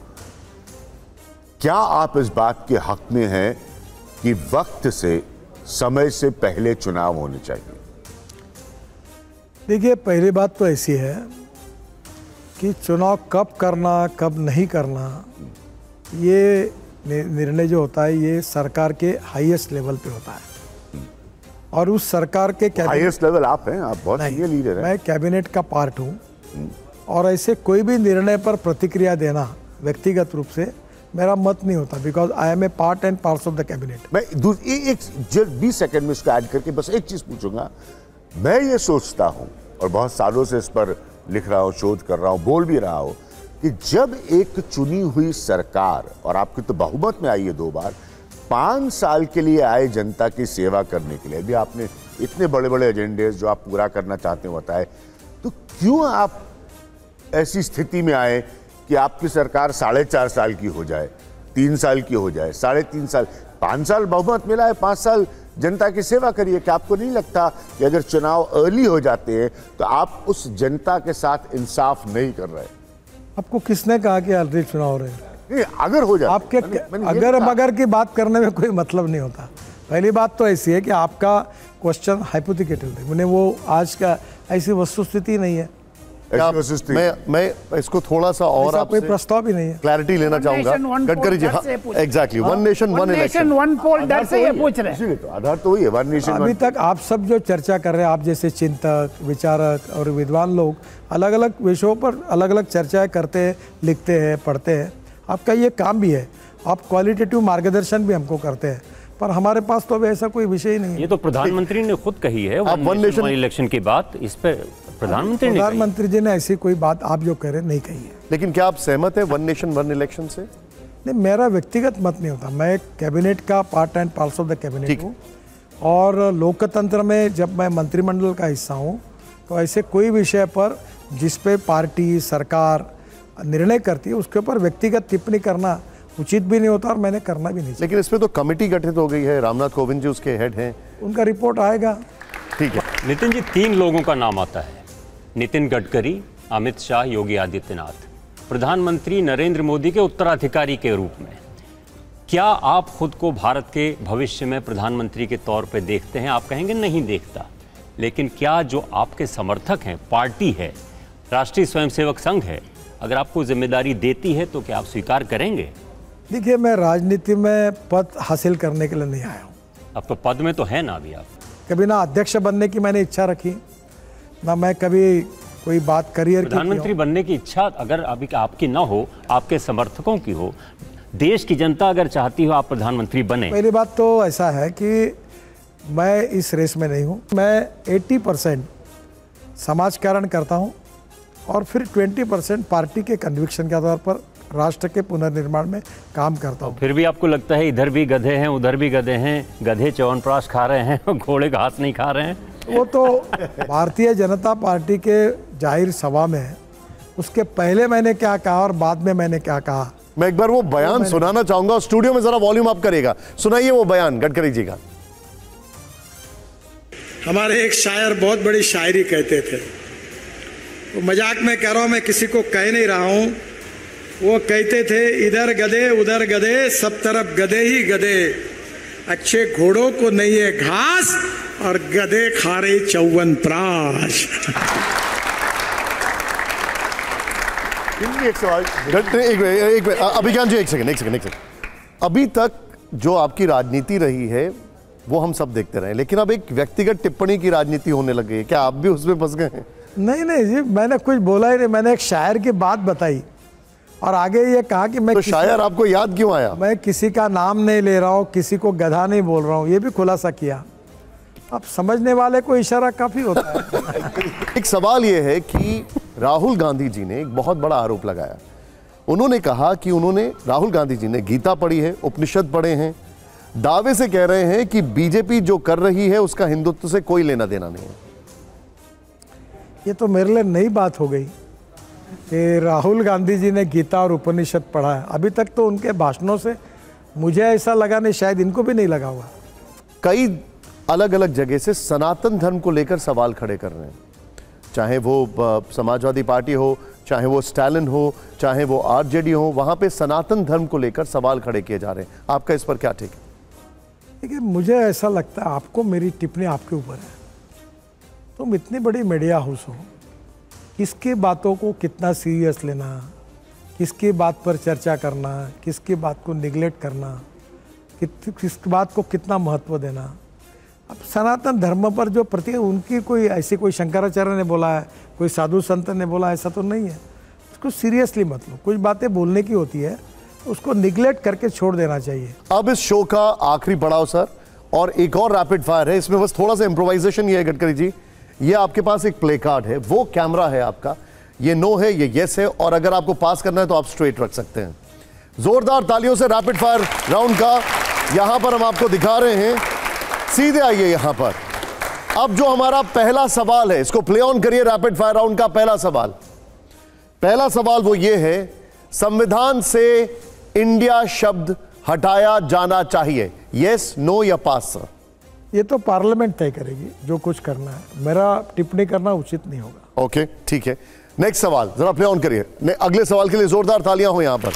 क्या आप इस बात के हक में हैं कि वक्त से, समय से पहले चुनाव होने चाहिए? देखिए, पहली बात तो ऐसी है कि चुनाव कब करना, कब नहीं करना, ये निर्णय जो होता है ये सरकार के हाईएस्ट लेवल पे होता है और उस सरकार के हाईएस्ट लेवल आप हैं, आप बहुत सीनियर लीडर हैं। मैं कैबिनेट का पार्ट हूँ और ऐसे कोई भी निर्णय पर प्रतिक्रिया देना व्यक्तिगत रूप से मेरा मत नहीं होता, because I am a part and parts of the cabinet. मैं एक 20 सेकंड में इसको ऐड करके बस एक चीज पूछूंगा। मैं ये सोचता हूं और बहुत सालों से इस पर लिख रहा हूं, शोध कर रहा हूं, बोल भी रहा हूं कि जब एक चुनी हुई सरकार, और आपकी तो बहुमत में आई है 2 बार, 5 साल के लिए आए जनता की सेवा करने के लिए, भी आपने इतने बड़े बड़े एजेंडे जो आप पूरा करना चाहते हो बताए, तो क्यों आप ऐसी स्थिति में आए कि आपकी सरकार 4.5 साल की हो जाए, 3 साल की हो जाए, 3.5 साल, 5 साल बहुमत मिला है, 5 साल जनता की सेवा करिए? क्या आपको नहीं लगता कि अगर चुनाव अर्ली हो जाते हैं तो आप उस जनता के साथ इंसाफ नहीं कर रहे? आपको किसने कहा कि अर्ली चुनाव हो रहे हैं? नहीं, अगर हो जाए आपके अगर मगर की बात करने में कोई मतलब नहीं होता। पहली बात तो ऐसी है कि आपका क्वेश्चन हाइपोथेटिकल है, मैंने वो आज का ऐसी वस्तुस्थिति नहीं है। मैं इसको थोड़ा सा और ऐसा कोई प्रस्ताव भी नहीं है। क्लैरिटी लेना चाहूंगा गडकरी जी। हाँ, exactly, one nation one election, one poll, डर से ये पूछ रहे हैं। तो आधार तो वही है, वन नेशन। अभी तक आप सब जो चर्चा कर रहे हैं, आप जैसे चिंतक, विचारक और विद्वान लोग अलग अलग विषयों पर अलग अलग चर्चाएं करते हैं, लिखते हैं, पढ़ते हैं। आपका ये काम भी है, आप क्वालिटेटिव मार्गदर्शन भी हमको करते हैं, पर हमारे पास तो अभी ऐसा कोई विषय ही नहीं है। ये तो प्रधानमंत्री ने खुद कही है, वन नेशन वन इलेक्शन की बात। इस पे प्रधानमंत्री जी ने ऐसी कोई बात आप जो कह रहे नहीं कही है। लेकिन क्या आप सहमत है वन नेशन वन इलेक्शन से? नहीं, मेरा व्यक्तिगत मत नहीं होता। मैं कैबिनेट का part and parcel of the cabinet हूँ, और लोकतंत्र में जब मैं मंत्रिमंडल का हिस्सा हूँ तो ऐसे कोई विषय पर जिस पे पार्टी सरकार निर्णय करती है उसके ऊपर व्यक्तिगत टिप्पणी करना उचित भी नहीं होता और मैंने करना भी नहीं चाहिए। लेकिन इसमें तो कमेटी गठित हो गई है, रामनाथ कोविंद जी उसके हेड हैं, उनका रिपोर्ट आएगा। ठीक है। नितिन जी, 3 लोगों का नाम आता है, नितिन गडकरी, अमित शाह, योगी आदित्यनाथ, प्रधानमंत्री नरेंद्र मोदी के उत्तराधिकारी के रूप में। क्या आप खुद को भारत के भविष्य में प्रधानमंत्री के तौर पे देखते हैं? आप कहेंगे नहीं देखता, लेकिन क्या जो आपके समर्थक हैं, पार्टी है, राष्ट्रीय स्वयंसेवक संघ है, अगर आपको जिम्मेदारी देती है तो क्या आप स्वीकार करेंगे? देखिए, मैं राजनीति में पद हासिल करने के लिए नहीं आया हूँ। अब तो पद में तो है ना अभी आप। कभी ना अध्यक्ष बनने की मैंने इच्छा रखी, ना मैं कभी कोई बात करियर की। प्रधानमंत्री बनने की इच्छा अगर अभी आपकी ना हो, आपके समर्थकों की हो, देश की जनता अगर चाहती हो आप प्रधानमंत्री बने। पहली बात तो ऐसा है कि मैं इस रेस में नहीं हूँ। मैं 80% समाजकारण करता हूँ और फिर 20% पार्टी के कन्विक्शन के आधार पर राष्ट्र के पुनर्निर्माण में काम करता हूँ। फिर भी आपको लगता है इधर भी गधे हैं, उधर भी गधे हैं, गधे च्यवनप्राश खा रहे हैं, घोड़े घास नहीं खा रहे हैं? वो तो भारतीय जनता पार्टी के जाहिर सभा में है, उसके पहले मैंने क्या कहा और बाद में मैंने क्या कहा, मैं एक बार वो बयान सुनाना चाहूंगा। स्टूडियो में जरा वॉल्यूम अप करेगा, सुनाइए वो बयान गडकरी जी का। हमारे एक शायर बहुत बड़ी शायरी कहते थे, वो मजाक में कह रहा हूं, मैं किसी को कह नहीं रहा हूं। वो कहते थे, इधर गधे उधर गधे, सब तरफ गधे ही गधे, अच्छे घोड़ों को नहीं है घास और गधे खा रहे च्यवनप्राश। एक सवाल अभिज्ञान जी, एक सेकंड। अभी तक जो आपकी राजनीति रही है वो हम सब देखते रहे, लेकिन अब एक व्यक्तिगत टिप्पणी की राजनीति होने लगी है, क्या आप भी उसमें फंस गए हैं? नहीं जी, मैंने कुछ बोला ही नहीं। मैंने एक शायर की बात बताई और आगे ये कहा कि मैं तो शायर आपको याद क्यों आया? मैं किसी का नाम नहीं ले रहा हूँ, किसी को गधा नहीं बोल रहा हूँ, ये भी खुलासा किया। अब समझने वाले को इशारा काफी होता है। एक सवाल ये है कि राहुल गांधी जी ने एक बहुत बड़ा आरोप लगाया। उन्होंने कहा कि राहुल गांधी जी ने गीता पढ़ी है, उपनिषद पढ़े हैं, दावे से कह रहे हैं कि बीजेपी जो कर रही है उसका हिंदुत्व से कोई लेना देना नहीं है। ये तो मेरे लिए नई बात हो गई कि राहुल गांधी जी ने गीता और उपनिषद पढ़ा है। अभी तक तो उनके भाषणों से मुझे ऐसा लगा नहीं, शायद इनको भी नहीं लगा हुआ। कई अलग अलग जगह से सनातन धर्म को लेकर सवाल खड़े कर रहे हैं, चाहे वो समाजवादी पार्टी हो, चाहे वो स्टालिन हो, चाहे वो आरजेडी हो, वहां पे सनातन धर्म को लेकर सवाल खड़े किए जा रहे हैं। आपका इस पर क्या ठीक है? देखिए, मुझे ऐसा लगता है, आपको मेरी टिप्पणी आपके ऊपर है। तुम इतनी बड़ी मीडिया हाउस हो, किसकी बातों को कितना सीरियस लेना, किसकी बात पर चर्चा करना, किसकी बात को निगलेक्ट करना, किस बात को कितना महत्व देना। अब सनातन धर्म पर जो प्रति उनकी कोई ऐसी कोई शंकराचार्य ने बोला है, कोई साधु संत ने बोला, ऐसा तो नहीं है। उसको सीरियसली मत लो। कुछ बातें बोलने की होती है, उसको निगलेक्ट करके छोड़ देना चाहिए। अब इस शो का आखिरी पड़ाव सर, और एक और रैपिड फायर है, इसमें बस थोड़ा सा इम्प्रोवाइजेशन ये है गडकरी जी। ये आपके पास एक प्ले कार्ड है, वो कैमरा है आपका, ये नो है, ये यस है, और अगर आपको पास करना है तो आप स्ट्रेट रख सकते हैं। जोरदार तालियों से रैपिड फायर राउंड का यहां पर हम आपको दिखा रहे हैं। सीधे आइए यहां पर। अब जो हमारा पहला सवाल है, इसको प्ले ऑन करिए। रैपिड फायर राउंड का पहला सवाल वो ये है, संविधान से इंडिया शब्द हटाया जाना चाहिए, यस, नो या पास सर? ये तो पार्लियामेंट तय करेगी जो कुछ करना है, मेरा टिप्पणी करना उचित नहीं होगा। ओके, ठीक है। नेक्स्ट सवाल जरा प्ले ऑन करिए। अगले सवाल के लिए जोरदार तालियां हो यहां पर।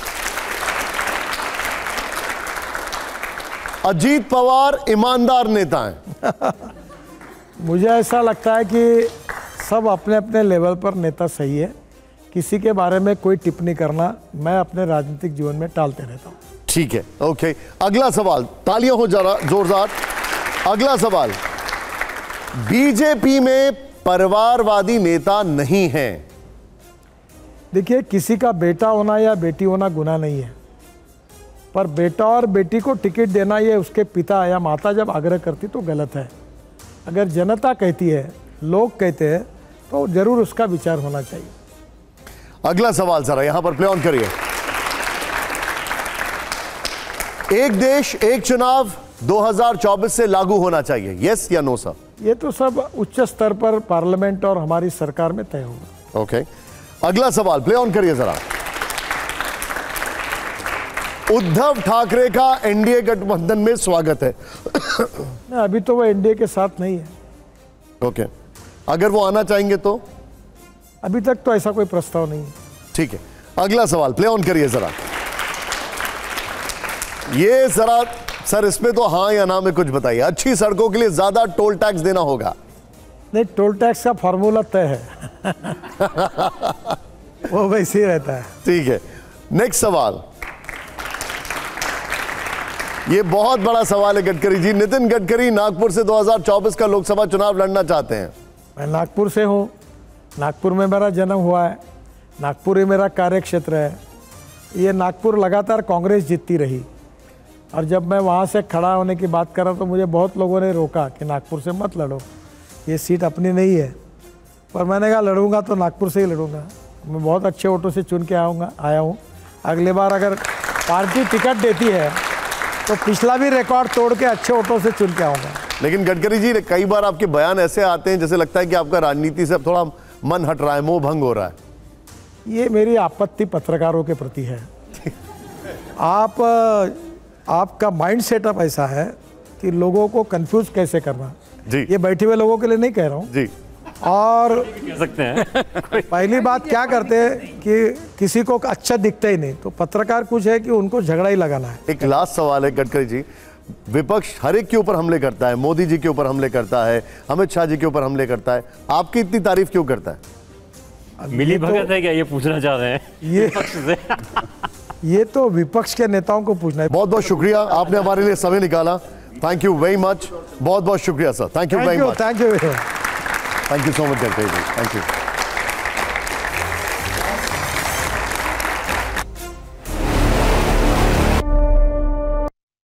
अजीत पवार ईमानदार नेता हैं। मुझे ऐसा लगता है कि सब अपने अपने लेवल पर नेता सही है, किसी के बारे में कोई टिप्पणी करना मैं अपने राजनीतिक जीवन में टालते रहता हूँ। ठीक है, ओके। अगला सवाल, तालियां हो जरा जोरदार। अगला सवाल, बीजेपी में परिवारवादी नेता नहीं है। देखिए, किसी का बेटा होना या बेटी होना गुनाह नहीं है, पर बेटा और बेटी को टिकट देना ये उसके पिता या माता जब आग्रह करती तो गलत है। अगर जनता कहती है, लोग कहते हैं, तो जरूर उसका विचार होना चाहिए। अगला सवाल जरा यहां पर प्ले ऑन करिए। एक देश एक चुनाव 2024 से लागू होना चाहिए, यस या नो सर? ये तो सब उच्च स्तर पर पार्लियामेंट और हमारी सरकार में तय होगा। ओके। अगला सवाल प्ले ऑन करिए जरा। उद्धव ठाकरे का एनडीए गठबंधन में स्वागत है। अभी तो वो एनडीए के साथ नहीं है। ओके। अगर वो आना चाहेंगे तो? अभी तक तो ऐसा कोई प्रस्ताव नहीं है। ठीक है। अगला सवाल प्ले ऑन करिए जरा। ये जरा सर, इसमें तो हाँ या ना में कुछ बताइए। अच्छी सड़कों के लिए ज्यादा टोल टैक्स देना होगा। नहीं, टोल टैक्स का फॉर्मूला तय है। वो वैसे ही रहता है। ठीक है। नेक्स्ट सवाल, ये बहुत बड़ा सवाल है गडकरी जी। नितिन गडकरी नागपुर से 2024 का लोकसभा चुनाव लड़ना चाहते हैं। मैं नागपुर से हूँ, नागपुर में मेरा जन्म हुआ है, नागपुर ही मेरा कार्य क्षेत्र है। ये नागपुर लगातार कांग्रेस जीतती रही, और जब मैं वहाँ से खड़ा होने की बात कर रहा तो मुझे बहुत लोगों ने रोका कि नागपुर से मत लड़ो, ये सीट अपनी नहीं है। पर मैंने कहा लड़ूंगा तो नागपुर से ही लड़ूंगा। मैं बहुत अच्छे वोटों से चुन के आया हूँ। अगली बार अगर पार्टी टिकट देती है तो पिछला भी रिकॉर्ड तोड़ के अच्छे वोटों से चुन के आऊँगा। लेकिन गडकरी जी, कई बार आपके बयान ऐसे आते हैं जैसे लगता है कि आपका राजनीति से थोड़ा मन हट रहा है, मोह भंग हो रहा है। ये मेरी आपत्ति पत्रकारों के प्रति है। आपका माइंड सेटअप ऐसा है कि लोगों को कंफ्यूज कैसे करना जी। ये बैठे हुए लोगों के लिए नहीं कह रहा हूँ जी। और कह सकते हैं पहली बात क्या करते हैं कि किसी को अच्छा दिखता ही नहीं, तो पत्रकार कुछ है कि उनको झगड़ा ही लगाना है। एक लास्ट सवाल है गडकरी जी, विपक्ष हर एक के ऊपर हमले करता है, मोदी जी के ऊपर हमले करता है, अमित शाह जी के ऊपर हमले करता है, आपकी इतनी तारीफ क्यों करता है? मिली भगत है क्या, ये पूछना चाह रहे हैं? ये तो विपक्ष के नेताओं को पूछना है। बहुत बहुत शुक्रिया, आपने हमारे लिए समय निकाला। Thank you very much. बहुत बहुत शुक्रिया sir. Thank you very much. Thank you thank you so much Gadkari ji. Thank you.